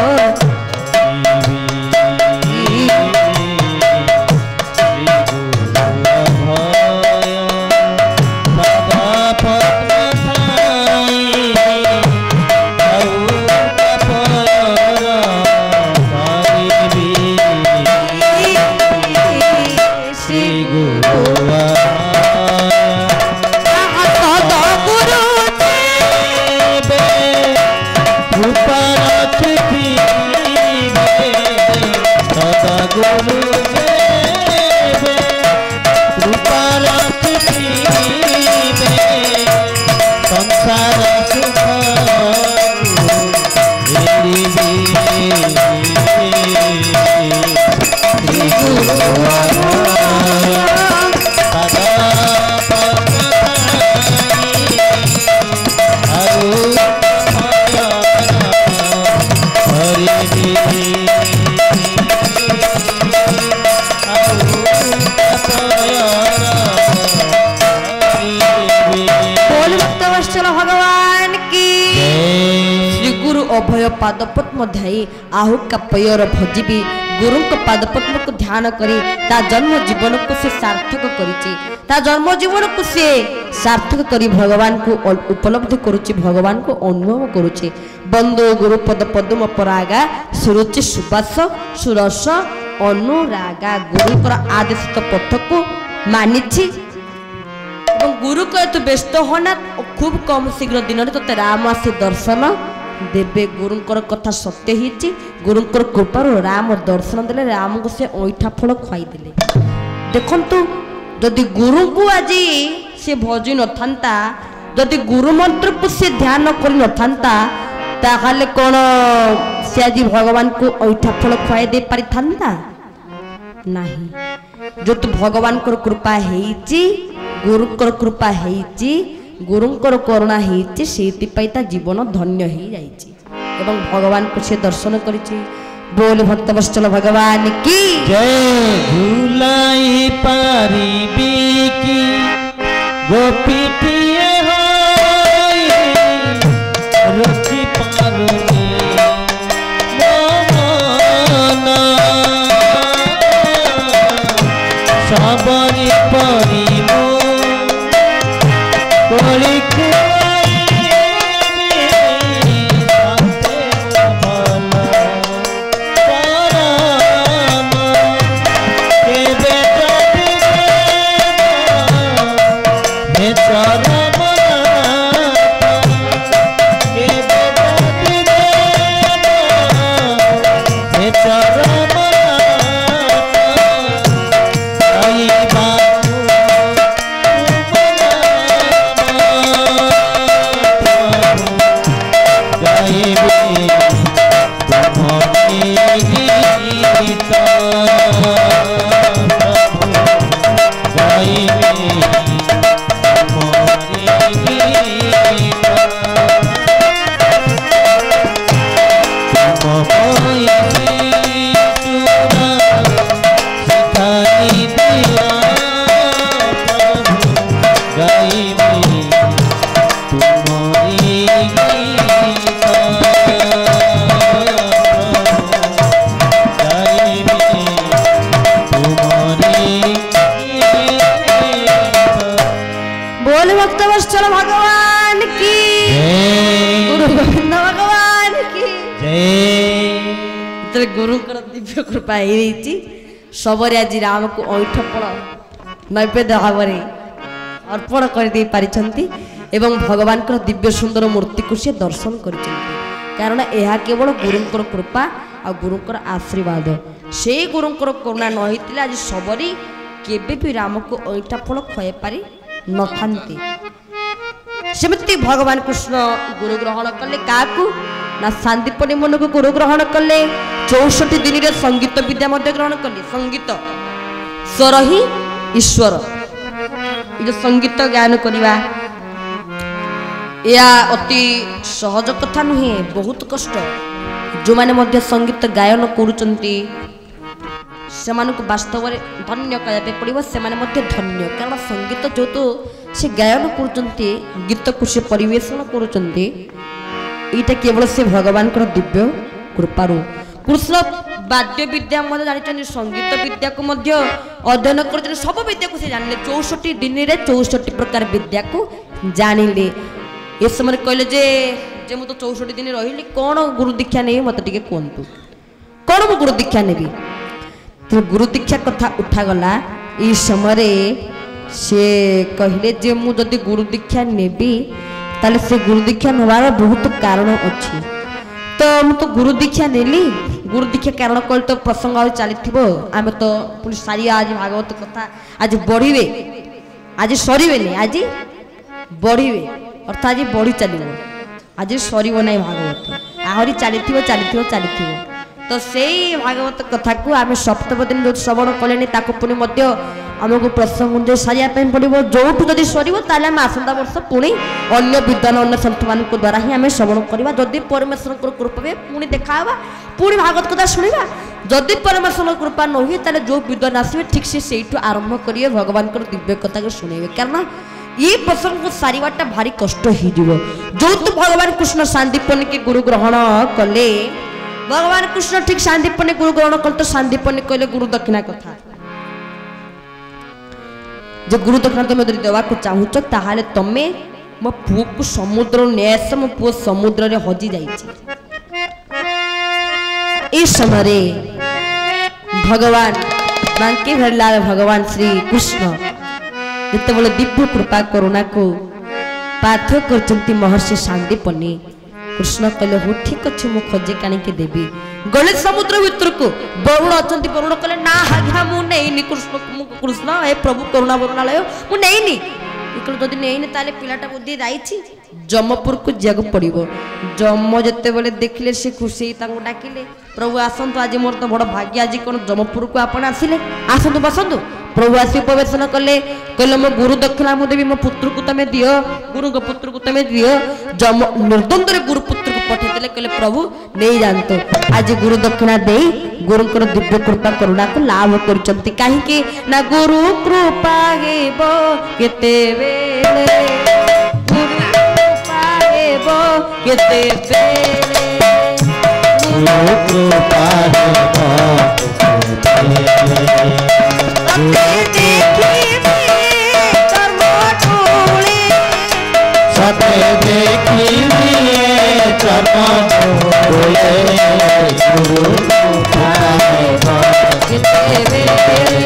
अभय पाद पद्म ध्याई आहु का पयर भजीबी गुरु पाद पद्म को ध्यान करी ता जन्म जीवन को से सार्थक करिछि ता जन्म जीवन को से सार्थक करी भगवान को उपलब्धि करुछि भगवान को अनुभव करुछि बंदो गुरु पद पद्म परागा सुरुचि सुबास सुरस अनुरागा गुरुकर आदेशित पथ को मानिछि गुरु कहे तू व्यस्त होना खूब कम शीघ्र दिन में तो राम आसी दर्शन देवे गुरुंकर कथा सत्य ही गुरुंकर कृपार राम दर्शन देले राम को से ऐठा फल खुआई देले देखंतु जदि गुरु को आज से भजी न था जदि गुरु मंत्र को से ध्यान कर न था ताहले कौन से आज भगवान को ऐठा फल खुआई दे पारि था नहीं जो तो भगवान को कृपा है गुरुंकर कृपा है गुरुंकर करुणा है जीवन धन्य हो जाइए एवं भगवान को से दर्शन करिछि बोल भक्त वत्सल भगवान की जय भुलाई पारिबी की गोपीटिए होई रुचि पारुनी मोहना सबरी परिमो कोली ବତ୍ସଳ ଭଗବାନ କି ଗୁରୁ ଗୋବିନ୍ଦ ଭଗବାନ କି ଯେତେବେଳେ ଗୁରୁଙ୍କର ଦିବ୍ୟ କୃପା ହେଇଯାଇଛି ସବରେ ଆଜି ରାମକୁ ଅଇଠ ଫଳ ନୈବେଦ୍ୟ ଭାବରେ ଅର୍ପଣ କରିଦେଇ ପାରିଛନ୍ତି ଏବଂ ଭଗବାନଙ୍କର ଦିବ୍ୟ ସୁନ୍ଦର ମୂର୍ତ୍ତିକୁ ସେ ଦର୍ଶନ କରିଛନ୍ତି କାରଣ ଏହା କେବଳ ଗୁରୁଙ୍କର କୃପା ଆଉ ଗୁରୁଙ୍କର ଆଶୀର୍ବାଦ ସେଇ ଗୁରୁଙ୍କର କରୁଣା ନ ହେଇଥିଲେ ଆଜି ସବରୀ କେବେ ବି ରାମକୁ ଅଇଠା ଫଳ ଖୁଆଇ ପାରି ନଥାନ୍ତି ସେମିତି ଭଗବାନ କୃଷ୍ଣ ଗୁରୁ ଗ୍ରହଣ କଲେ କାହାକୁ ନା ସାନ୍ଦୀପନି ମନକୁ ଗୁରୁ ଗ୍ରହଣ କଲେ 64 ଦିନରେ ସଙ୍ଗୀତ ବିଦ୍ୟା ମଧ୍ୟ ଗ୍ରହଣ କଲେ ସଙ୍ଗୀତ ସ୍ୱର ହିଁ ଈଶ୍ୱର ଏ ଯୋଉ ସଙ୍ଗୀତ ଜ୍ଞାନ କରିବା ଏହା ଅତି ସହଜ କଥା ନୁହେଁ ବହୁତ କଷ୍ଟ ଯେଉଁମାନେ ମଧ୍ୟ ସଙ୍ଗୀତ ଗାୟନ କରୁଛନ୍ତି ସେମାନଙ୍କୁ ବାସ୍ତବରେ ଧନ୍ୟ କହିବା ପାଇଁ ପଡ଼ିବ ସେମାନେ ମଧ୍ୟ ଧନ୍ୟ କାରଣ ସଙ୍ଗୀତ ଯେହେତୁ ସେ ଗାୟନ କରୁଛନ୍ତି ଗୀତକୁ ସେ ପରିବେଷଣ କରୁଛନ୍ତି ଏଇଟା କେବଳ ସେ ଭଗବାନଙ୍କର ଦିବ୍ୟ କୃପାରୁ କୃଷ୍ଣ ବାଦ୍ୟ ବିଦ୍ୟା ମଧ୍ୟ ଜାଣିଛନ୍ତି ସଙ୍ଗୀତ ବିଦ୍ୟାକୁ ମଧ୍ୟ ଅଧ୍ୟୟନ କରୁଛନ୍ତି ସବୁ ବିଦ୍ୟାକୁ ସେ ଜାଣିଲେ 64 ଦିନରେ 64 ପ୍ରକାର ବିଦ୍ୟାକୁ ଜାଣିଲେ ଏ ସମୟରେ କହିଲେ ଯେ ମୁଁ ତ 64 ଦିନ ରହିଲି କ'ଣ ଗୁରୁ ଦୀକ୍ଷା ନେବି ମୋତେ ଟିକେ କୁହନ୍ତୁ କ'ଣ ମୁଁ ଗୁରୁ ଦୀକ୍ଷା ନେବି ଗୁରୁ ଦୀକ୍ଷା କଥା ଉଠାଗଲା ଏଇ ସମୟରେ ସେ କହିଲେ ଯେ ମୁଁ ଯଦି ଗୁରୁ ଦୀକ୍ଷା ନେବି ତାହେଲେ ସେ ଗୁରୁ ଦୀକ୍ଷା ନେବାର ବହୁତ କାରଣ ଅଛି ତ ମୁଁ ତ ଗୁରୁ ଦୀକ୍ଷା ନେଲି ଗୁରୁ ଦୀକ୍ଷା କାରଣ କହିଲେ ତ ପ୍ରସଙ୍ଗ ଆଉ ଚାଲିଥିବ ଆମେ ତ ପୁଣି ସାରିବା ଆଜି ଭାଗବତ କଥା ଆଜି ବଢ଼ିବେ ଆଜି ସରିବେନି ଆଜି ବଢ଼ିବେ ଅର୍ଥାତ୍ ଆଜି ବଢ଼ି ଚାଲିବ ଆଜି ସରିବ ନାହିଁ ଭାଗବତ ଆହୁରି ଚାଲିଥିବ ଚାଲିଥିବ ଚାଲିଥିବ ତ ସେଇ ଭାଗବତ କଥାକୁ ଆମେ ସପ୍ତମ ଦିନ ଯେଉଁ ଶ୍ରବଣ କଲେଣି ତାକୁ ପୁଣି ମଧ୍ୟ ଆମକୁ ପ୍ରସଙ୍ଗ ଅନୁଯାୟୀ ସାରିବା ପାଇଁ ପଡ଼ିବ ଯେଉଁଠୁ ଯଦି ସରିବ ତାହେଲେ ଆମେ ଆସନ୍ତା ବର୍ଷ ପୁଣି ଅନ୍ୟ ବିଦ୍ୱାନ ଅନ୍ୟ ସନ୍ତମାନଙ୍କ ଦ୍ୱାରା ହିଁ ଆମେ ଶ୍ରବଣ କରିବା ଯଦି ପରମେଶ୍ୱରଙ୍କର କୃପା ହୁଏ ପୁଣି ଦେଖା ହେବା ପୁଣି ଭାଗବତ କଥା ଶୁଣିବା ଯଦି ପରମେଶ୍ୱରଙ୍କ କୃପା ନ ହୁଏ ତାହେଲେ ଯେଉଁ ବିଦ୍ୱାନ ଆସିବେ ଠିକ୍ ସେ ସେଇଠୁ ଆରମ୍ଭ କରିବେ ଭଗବାନଙ୍କର ଦିବ୍ୟ କଥାକୁ ଶୁଣେଇବେ କାରଣ ये प्रसंग सारिवाटा भारी कष्ट ही जीवो जो तो भगवान कृष्ण सांदीपनि के गुरु ग्रहण कले भगवान कृष्ण ठीक सांदीपनि गुरु ग्रहण कले तो सांदीपनि कहले गुरु दक्षिणा कथा जो गुरु दक्षिणा तुम यदि देवा को चाहूच ताहाले तमे मो पुओ को समुद्र न्यास मो पुओ समुद्र रे हजी जाइछि इस समय भगवान बांके भरला भगवान श्री कृष्ण जितेबाला दिव्य कृपा करुणा को पाथ्य करचंती महर्षि सांदीपनि कृष्ण कहले हो ठीक अच्छे मु खोजे काणिके देवी गले समुद्र भितर को वरुण अछंती वरुण कहले ना हाघा मु नेइनी कृष्ण हे प्रभु करुणा वरुणालय मु नेइनी इकल जदि नेइनी ताले पिलाटा बुद्धि जाईछि जमपुर को जग पड़िबो जम जेतेबेले देखले से खुशी तांको डाकिले प्रभु आसंतु आज मोर तो बड़ भाग्य आज कोन जमपुर को आपण आसिले आसंतु बसंतु प्रभु आसी उपवेशन कले कहले मो गुरु दक्षिणा मु देवी मो पुत्र को तमे दियो गुरु को पुत्र को तमे दियो जम निर्द्वंद्व गुरु पुत्र को पठे देले कहले प्रभु नहीं जानतो आज गुरु दक्षिणा देई गुरुकर दिव्य कृपा करुणा को लाभ करचंती काहे कि ना गुरु कृपा हेबो केते बेले गुरु कृपा हेबो केते बेले गुरु कृपा हेबो सते देखी चरण डोले गुरु कृपा हेबो केते बेले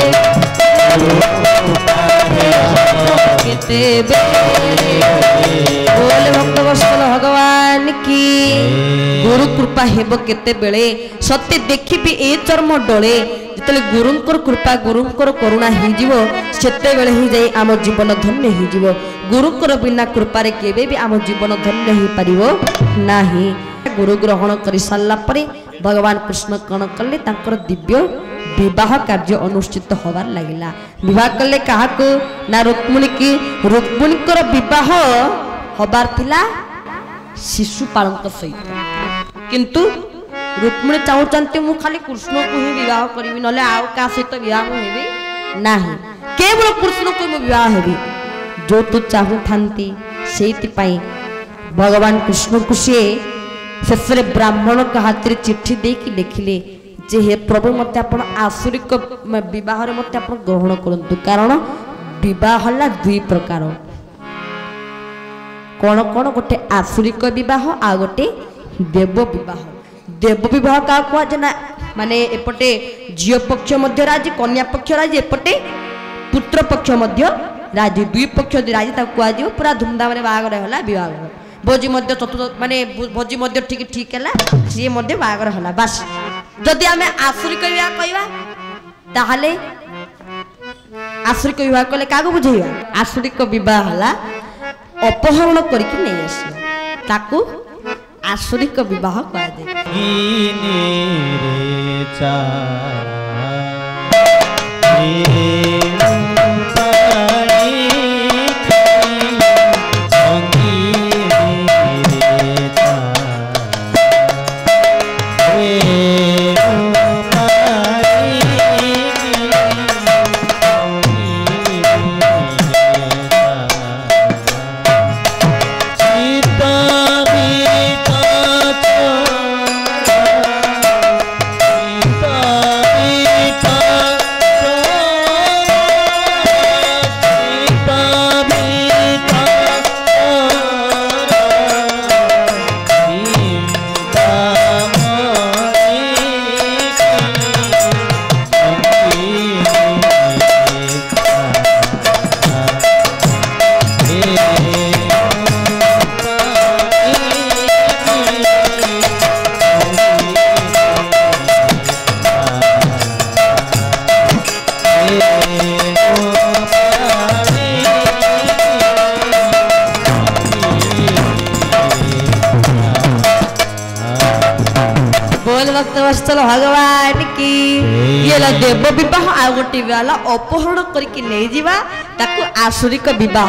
केते बेले बोले भक्त वत्सल भगवान की गुरु कृपा हेबो केते बेले सत्य देखी भी ए चर्म डोले जितले गुरुंकर कृपा गुरुंकर करुणा ही जीवो सेते बेले ही जाई आम जीवन धन्य ही जीवो गुरुंकर बिना कृपा रे केबे भी आम जीवन धन्य ही परिवो नाही गुरु ग्रहण करि सारला परे भगवान कृष्ण कण कले तांकर दिव्य विवाह कार्य अनुष्ठित होबार लागिला विवाह कले काहा को ना रुक्मिणी की रुक्मिणीकर विवाह होबार थिला शिशुपालक सहित किंतु रुक्मिणी चाहूचंती मु खाली कृष्ण को ही विवाह करिवि नले आउ का सहित विवाह हेबी नाही केवल कृष्ण को मु विवाह हेबी जो तू चाहू थांती सेति पई भगवान कृष्ण को से शेषरे ब्राह्मण का हाथ रे चिट्ठी दे कि लिखिले जे हे प्रभु मते आपण आसुरिक विवाह रे मते आपण ग्रहण करंतु कारण विवाह हला दुई प्रकार कौन कौन गोटे आसुरिक विवाह आ गोटे देव विवाह देव विवाह क्या कहुए ना माने एपटे झील पक्ष मध्य राजी कन्या पक्ष राजी एपटे पुत्र पक्ष मध्य राजी दुई पक्ष राजी कहुए पूरा धूमधाम बाहागर है विवाह भोजी मध्य चतुर्थ माने भोजी मध्य ठीक ठीक है सी बाहागर है बास जदि आम आसुरिक विवाह कहवा ताहले आसुरिक विवाह कले क्या बुझेगा आसुरिक विवाह है अपहरण करके नहीं आसिया ताकू आसुरिक विवाह कहुए वत्सल भगवान की ये देव विवाह आ गोटे वाला अपहरण करके नहीं जीवा ताकू आसुरिक विवाह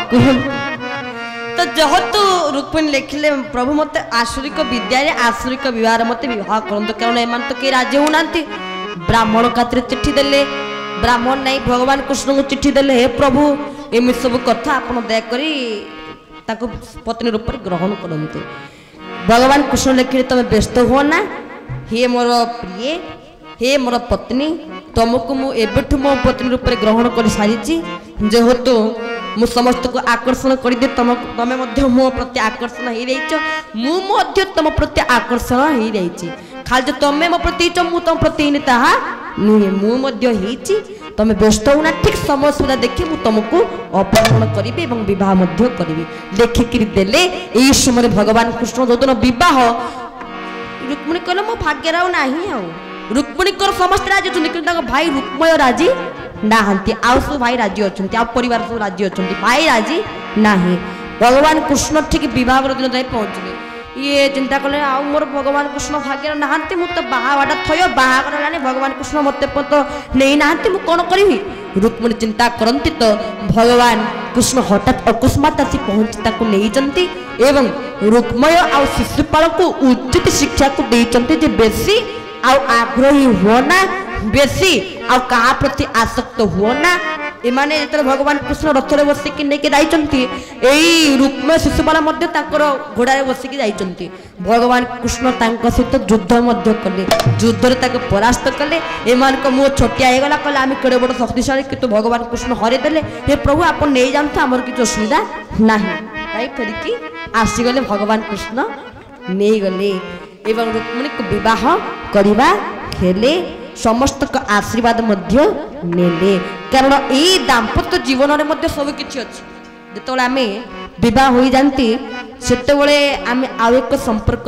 तो जेहेतु रुक्मिणी लिखिले प्रभु मत आसुरिक विद्या आसुरिक विवाह मत विवाह करते कारण एम तो कई राजी होना ब्राह्मण खातिर चिट्ठी देले ब्राह्मण नहीं भगवान कृष्ण को चिट्ठी देले हे प्रभु एम सब कथा आप दयाकोरी पत्नी रूप ग्रहण करते भगवान कृष्ण लिखिले तुम व्यस्त हो ना हे मोर प्रिय हे मोर पत्नी तुमको मुझे मो पत्नी रूप ग्रहण कर सारी जेहेतु मु समस्त को आकर्षण कर दे तमें मो प्रति आकर्षण हो रही तुम प्रति आकर्षण हो रही खाली जो तमें मो प्रति मु तुम प्रति ताहा नुहे मुझे तमें व्यस्त होना ठीक समय सुधा देखी मुझे तुमको अपहरण करी विवाह करी देखिक देले यही समय भगवान कृष्ण जो दिन विवाह रुक्मिणी कहले मो भाग्य ना रुक्मिणी समस्त राजी अच्छा भाई रुक्मय राजी नहांती आउ सब भाई राजी अच्छा परिवार सब राजी अच्छा भाई राजी ना भगवान कृष्ण ठीक विवाह दिन जाए पहुँचले ये चिंता कले आउ मोर भगवान कृष्ण भाग्य नहांती मु तो बाहाटा थय बाहागर है भगवान कृष्ण मत नहीं नहांती मु कौन करी रुक्मिणी चिंता करती तो भगवान कृष्ण हठात अकस्मात आसी पहुंची नहीं एवं रुक्मय आ शिशुपाल को उचित शिक्षा को देते बेसी आग्रही होना बेसी आ प्रति आसक्त होना एमाने जो भगवान कृष्ण रथ में बसिकी लेके यही रुक्मय शिशुपाल घोड़े बसिकी जाइए भगवान कृष्ण सहित युद्ध कले युद्ध परास्त कले एमान मुह छोटिया होगला कहले आम केड़े बड़ शक्तिशाली किंतु भगवान कृष्ण हरदेले हे प्रभु आप नहीं जान आमर किसी असुविधा ना फेरिकी आसीगले भगवान कृष्ण नहीं गले एवं रुक्मिणी को विवाह करवा खेले समस्त का आशीर्वाद मध्य नेले कारण यही दाम्पत्य जीवन में सब किसी अच्छे जो आम विवाह हो जाती से आम आउ एक संपर्क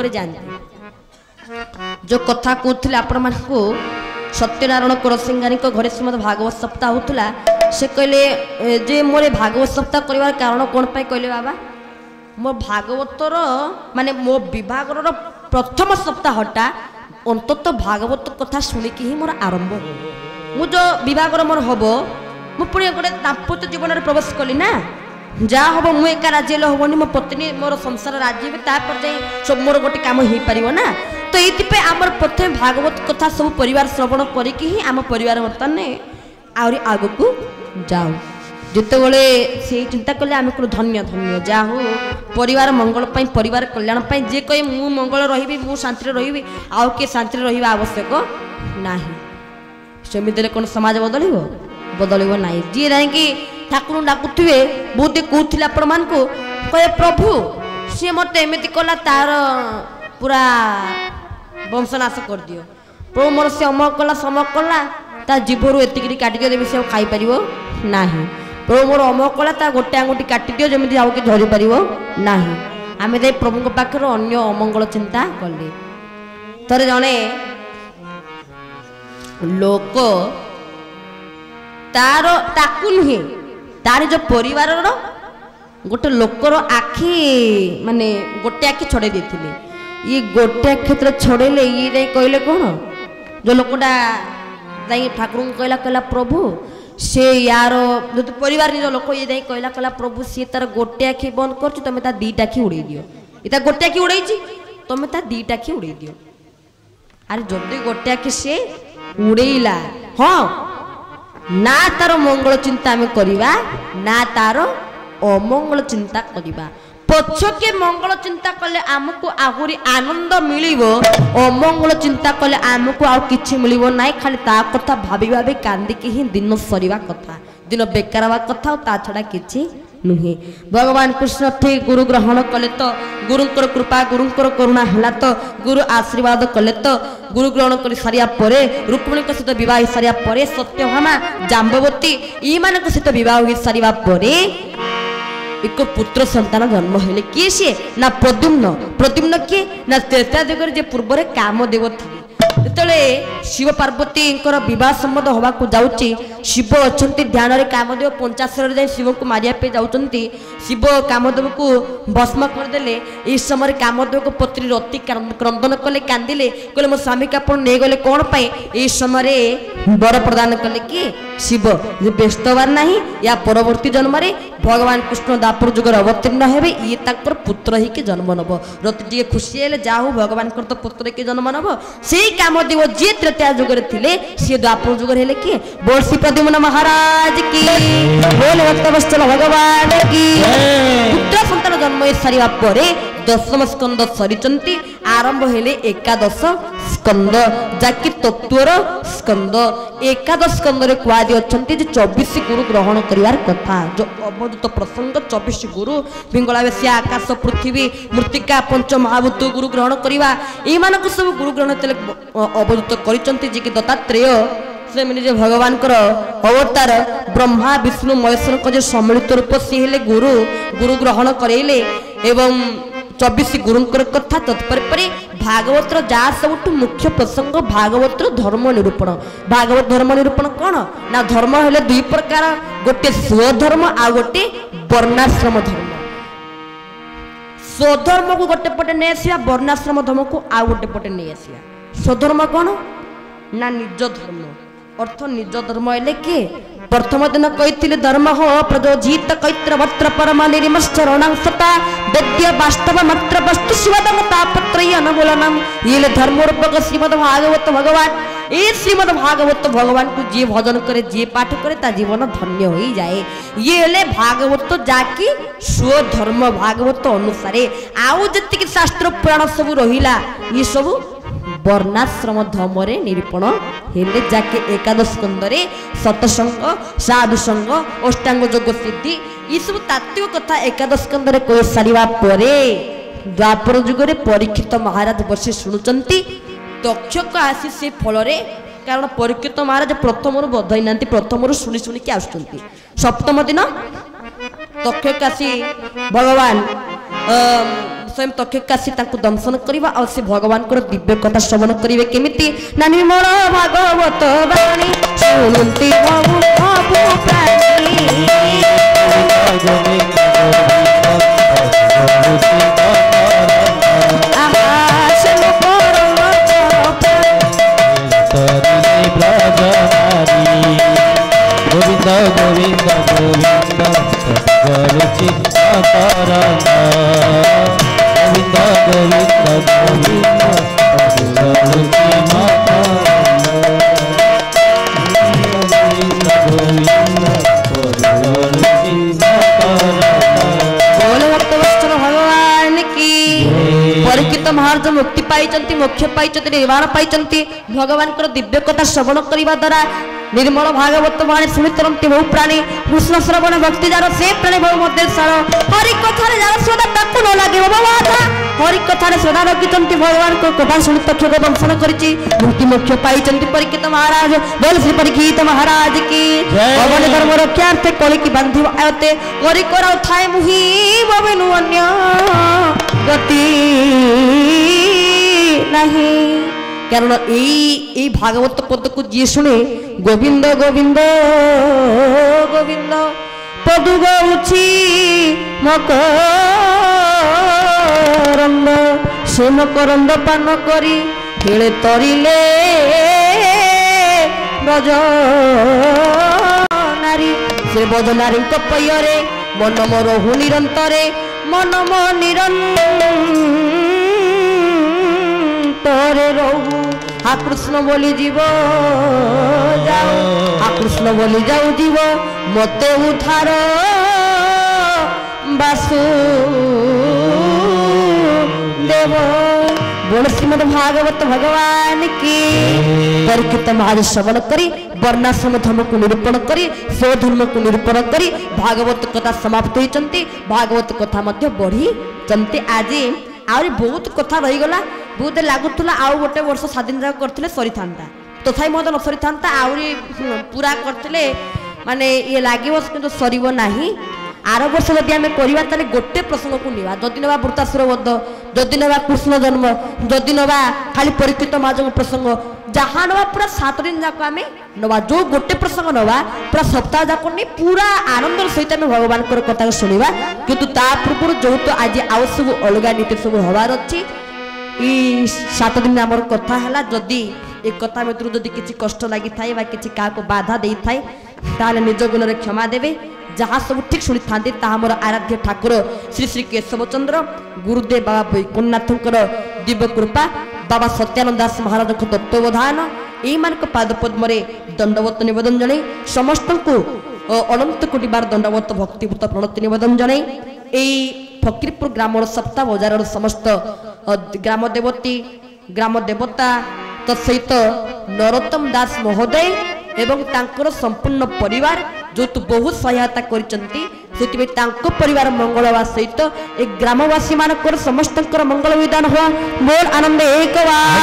जानते जो कथा कहते आपण मान सत्यनारायण करसिंगानी घरे श्रीमद भागवत सप्ताह होता से कहले जे मोर भागवत सप्ताह कर कारण कौन कहले बाबा मो भागवतर माने मो विभागर प्रथम सप्ताहटा अंतत भागवत कथा शुणिकी ही मोर आरंभ मु जो विभागर मोर हम मु पुणी गोटे दाम्पत्य जीवन में प्रवेश कली ना जहाँ हम मुझे एका राजी हेनी मो पत्नी मोर संसार राजी हे सब मोर गोटे कम हो पार ना तो ये आमर प्रथम भागवत कथा सब परिवार श्रवण करके ही आम परिवार बर्तमान आहरी आग को जाऊ जितेबले से चिंता कले आम को धन्य धन्य जा हो परिवार मंगल परिवार कल्याण जे कहे मु मंगल रही मु शांति रही आउ किए शांति रहा आवश्यक ना सेमिति कौन समाज बदल ना जी ना कि ठाकुर डाकुवे बहुत कहते आपण मान कहे प्रभु सी मत एमती कला तार पूरा वंशनाश कर दियो प्रभु मोर से अमक कला समक कला ता जीभरू एतिकी काटी देवी से खाई पार ना प्रभु मोर अमक कला ता गोटे आंगुठी काटी दियो जमी आउ कि धरी पार ना आम जाई प्रभु पाखे अन्य अमंगल चिंता कले थरे जड़े लोक तार ताकू नुहे तार जो परिवार गोटे लोकर आखि माने गोटे आखि छड़े देथिले ये गोटे आखि छड़ेले ये जाई कहले कौन जो लोकटा जाई ठाकुर कहला कहला प्रभु से यार जो परिवार निज लोक ये जाई कहला कहला प्रभु सी तार गोटे आखि बंद कर तुम ता दीटा आखि उड़े दियो इता गोटे आखि उड़ाई तुम ता दीटा आखि उड़े दियो अरे जदि गोटे आखि से उड़ेला हाँ ना तार मंगल चिंता आम करवा ना तार अमंगल चिंता करवा पछके मंगल चिंता कले आमको आहुरी आनंद मिलिबो अमंगल चिंता कले आमको आ किछि मिलिबो नाइ खाली ता कथा भाबी भाबी कांदी के ही दिन सरीवा कथा दिन बेकारवा कथा ता छडा किछि नुहे भगवान कृष्ण ठीक गुरु ग्रहण कले तो गुरुंकर कृपा गुरुंकर करुणा हला तो गुरु आशीर्वाद कले तो गुरु ग्रहण कर सारिया परे रुक्मिणी सहित विवाह सारिया परे सत्यभामा जाम्बवती ई मानक सहित विवाह हो सारिया परे एक पुत्र संतान जन्म हेले किए सी ना प्रद्युम्न प्रद्युम्न किए ना त्रेता युग जे पूर्व कामदेव थे जेतले शिव पार्वती विवाह संबंध हवा को जाउची शिव अछंती ध्यान रे कामदेव 50 जाए शिव को मारिया पे जाउचंती शिव कामदेव को भस्म कर देले इस समय कामदेव को पत्री रति क्रंदन कले कांदिले कहले मो स्वामी का अपन ने गले कोन पाए इस समय वर प्रदान कले कि शिव जे व्यस्तवार नाही या परवर्ती जन्म रे भगवान कृष्ण दापर जुगर अवतीर्ण हेबे ये ताकर पुत्र ही के जन्म नब रति टिके खुशी हेले जाहु भगवान कर तो पुत्र के जन्म नब सेही कामदेव जे त्रेता जुग रे थिले से द्वापर जुग रे हेले कि बोल श्री प्रद्युम्न महाराज की बोल भक्तवत्सल भगवान की पुत्र संतान जन्म सारिया परे दशम स्कंद सरीचंती आरंभ हेले एकादश स्कंद जाकि तत्वर स्कंद एकादश स्कंद रे कुआदी अछंती जे 24 गुरु ग्रहण करिवार कथा जो अवधूत प्रसंग 24 गुरु पिंगलावेश्या आकाश पृथ्वी मृत्तिका पंच महाभूत गुरु ग्रहण करिवा ए मानक सब गुरु ग्रहण तेले अवधूत करिचंती जे कि दत्तात्रेय से जे भगवान कर अवतार ब्रह्मा विष्णु महेश्वर को जे सम्मिलित रूप से हेले गुरु गुरु ग्रहण करेले एवं 24 गुरुंकर कथा तत्परे भागवतर जा सब मुख्य प्रसंग भागवतर धर्म निरूपण भागवत धर्म निरूपण कौन ना धर्म हेले दुई प्रकार गोटे स्वधर्म आ गोटे वर्णाश्रम धर्म स्वधर्म को गोटे पटे नहीं आसिया वर्णाश्रम धर्म को आ गोटे पटे नहीं आसिया स्वधर्म कौन ना निज धर्म अर्थ निज धर्म हेले के प्रथम दिन कही धर्म हो प्रजोजित कैत्र वस्त्र परम निर्मश्चरणांसता वेद्य वास्तव मात्र वस्तु शिवदमतापत्र अनुमूलनम ये धर्मरूपक श्रीमद भागवत भगवान ए श्रीमद भागवत भगवान को जी भजन करे जी पाठ करे ता जीवन धन्य हो जाए ये हेले भागवत जाकि स्वधर्म भागवत अनुसार आउ जति शास्त्र पुराण सब रहिला ये सब वर्णाश्रम धर्म रे निरूपण हेले जाके एकादश स्कंदरे सतसंग साधु संग अष्टांग योग सिद्धि ये सब तात्विक कथा एकादश स्कंदरे कह सारिबा परे द्वापर जुगरे परीक्षित महाराज बसे शुणुचंती दक्षक आसी से फल रे कारण परीक्षित महाराज प्रथम बधाई नांती प्रथम शुणी शुणी के आसुचंती सप्तम दिन दक्षक आसी भगवान स्वयं तक्षकाशी दंशन करवा और से भगवान को दिव्य कथा श्रवण करेंगे केमिति ना निर्मल भागवत वाणी शुणुंती बहु बहु प्राणी गोविंद गोविंद गोविंद गोविंद भगवान की परीक्षित महाराज मुक्ति पाई मोक्ष पाई निर्वाण पाई भगवान दिव्य कथा श्रवण करने द्वारा निर्मल भागवत वाणी शुणी तरंती बहु प्राणी कृष्ण श्रवण भक्ति जार से प्राणी बहु मध्य सार हरि कथा जार श्रद्धा ताकू न लगे बाबा हरि कथा श्रद्धा रखिंट भगवान को कथा शुणी तक्षक दर्शन करी मुक्ति मोक्ष पाई परीक्षित महाराज बोल श्री परीक्षित महाराज की भगवान धर्म रक्षार्थे कली की बांधिव आयते करी कराउ थाए मुहि बबिनु अन्य गति नहीं कारण यही भागवत पद को जी शुणे गोविंद गोविंद गोविंद पदु गौछि मकरंद से मकरंद पान करी खेले तरिले ब्रज नारी से ब्रज नारी पयरे मन मोर हु निरंतरे मन मो निरंतरे रहू हा कृष्ण बोली जीव जाओ हा कृष्ण बोली जाऊ जीव मते उधार बासु देव बोल श्रीमद भागवत भगवान की परीक्षित महाराज श्रवण करी वर्णाश्रम धर्म को निरूपण करी स्वधर्म को निरूपण करी भागवत कथा समाप्त होती भागवत कथा मध्य बढ़ी आज आहरी बहुत कथा रहीगला बहुत लगुला आउ गोटे वर्ष 7 दिन जाक करते सरी था तथा मत न सरी था आहरी पूरा करते माने ये लगे कि सर ना आर वर्ष जदि आम करवा ताले गोटे प्रसंग को निवा जदि नवा वृत्तासुर वध जदि नवा कृष्ण जन्म जदि नवा खाली परीक्षित महाराज प्रसंग जहाँ नवा पूरा 7 दिन जाक आम नवा जो गोटे प्रसंग नवा पूरा सप्ताह जाक नहीं पूरा आनंद सहित आम भगवान कथा शुणा किंतु ता पूर्व जो तो आज आउ सब अलग नीति सब हबार अच्छी 7 दिन आमर कथा है जदि एक कथा भर जदि किसी कष्ट लगी था कि बाधा दे था निज गुण में क्षमा देवे जहाँ सब ठीक शुणी था मोर आराध्य ठाकुर श्री श्री केशव चंद्र गुरुदेव बाबा वैकुंठनाथंकर दिव्य कृपा बाबा सत्यानंद दास महाराज तत्वबोधान यही पाद पद्म दंडवत निवेदन जन समस्त को अनंत कोटि बार दंडवत भक्तिभूत प्रणति निवेदन जन यही फकीरपुर ग्राम सप्ताह बजार समस्त ग्राम देवती ग्राम देवता तत्सहित नरोत्तम दास महोदय एवं तांकर संपूर्ण परिवार जो तो बहुत सहायता कर परिवार मंगल हवा सहित एक ग्रामवासी मानकर समस्त मंगल विधान हुआ बोल आनंद एक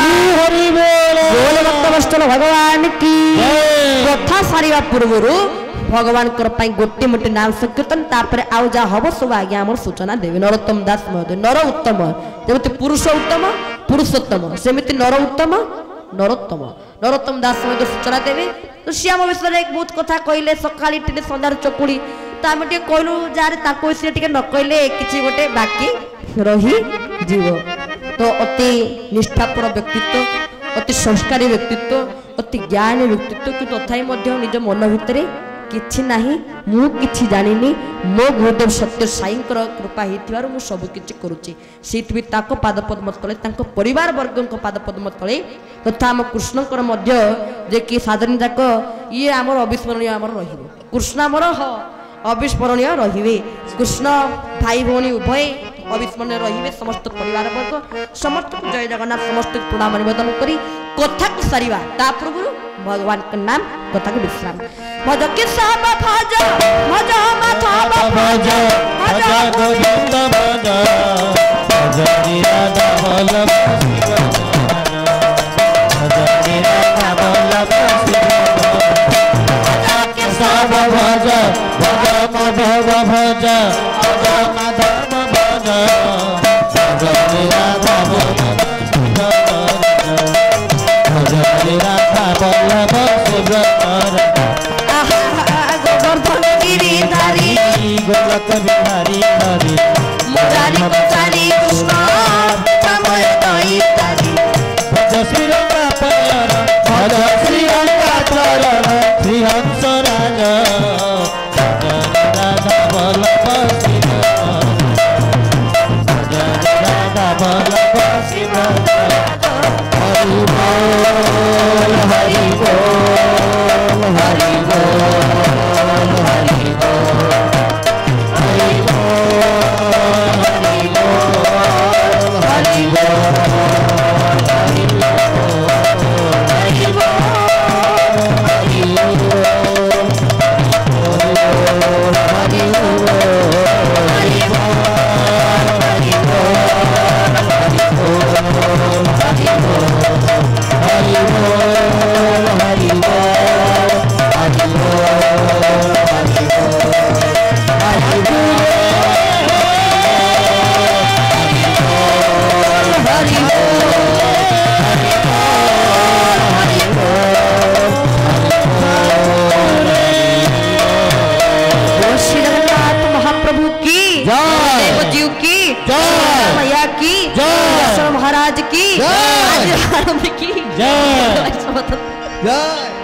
बोल भक्तवत्सल भगवान की कथा सारिबा पूर्व भगवान गोटे मोटे नाम संकीर्तन तापर आउ जा हम सब आगे आम सूचना देवे नरोत्तम दास महोदय नर उत्तम जमी पुरुष उत्तम पुरुषोत्तम सेमती नर उत्तम नरोत्तम नरोत्तम दास महोदय सूचना देवे तो सी आम विषय एक बहुत कथा कहले सकाली सन्धार चकुड़ी तो आम कहलु जार विषय टे न कहले कि गोटे बाकी रही जीव तो अति निष्ठापर व्यक्तित्व अति संस्कारी व्यक्तित्व अति ज्ञानी व्यक्तित्व कि तथापि निज मन भितर किछि नाही मु किछि जानिनी मो गुरुदेव सत्य साईंकर कृपा होइथिबारु मु सब किछि करूची सीट भी ताको पाद पद्म तले ताको परिवार वर्गक पाद पद्म तले तथा हम कृष्णकर मध्य जे कि साधारण जाक ये आमर अविस्मरणीय आमर रहिबो कृष्ण आमर अविस्मरणीय रहिबे कृष्ण भाई भौणी उभय अविस्मरणीय रहिबे समस्त परिवार वर्ग समस्त जय जगन्नाथ समस्त प्रणाम निवेदन करी कथा को सारिबा ता पूर्व भगवान के नाम कथा को विश्राम भज के सब भज भज माथा भज भज गोविंद भज भज राधा वल्लभ भज राधा वल्लभ सब भज भज माधव भज भज माधव भज भज राधा वल्लभ भज राधा वल्लभ सुब्रतर गोवर्धन गिरिधारी गोलक बिहारी हरि मुरारी गोसारी कृष्ण समय दैतारी भज श्रीरंगा पयर भज श्रीरंगा चरण श्रीहंस राज भज राधा वल्लभ शिव भज राधा वल्लभ शिव हरि बोल हरि बोल हरि बोल हरि बोल हरि बोल हरि बोल ଆଜି ଆରମ୍ଭ କି ଜୟ ଜୟ ଜୟ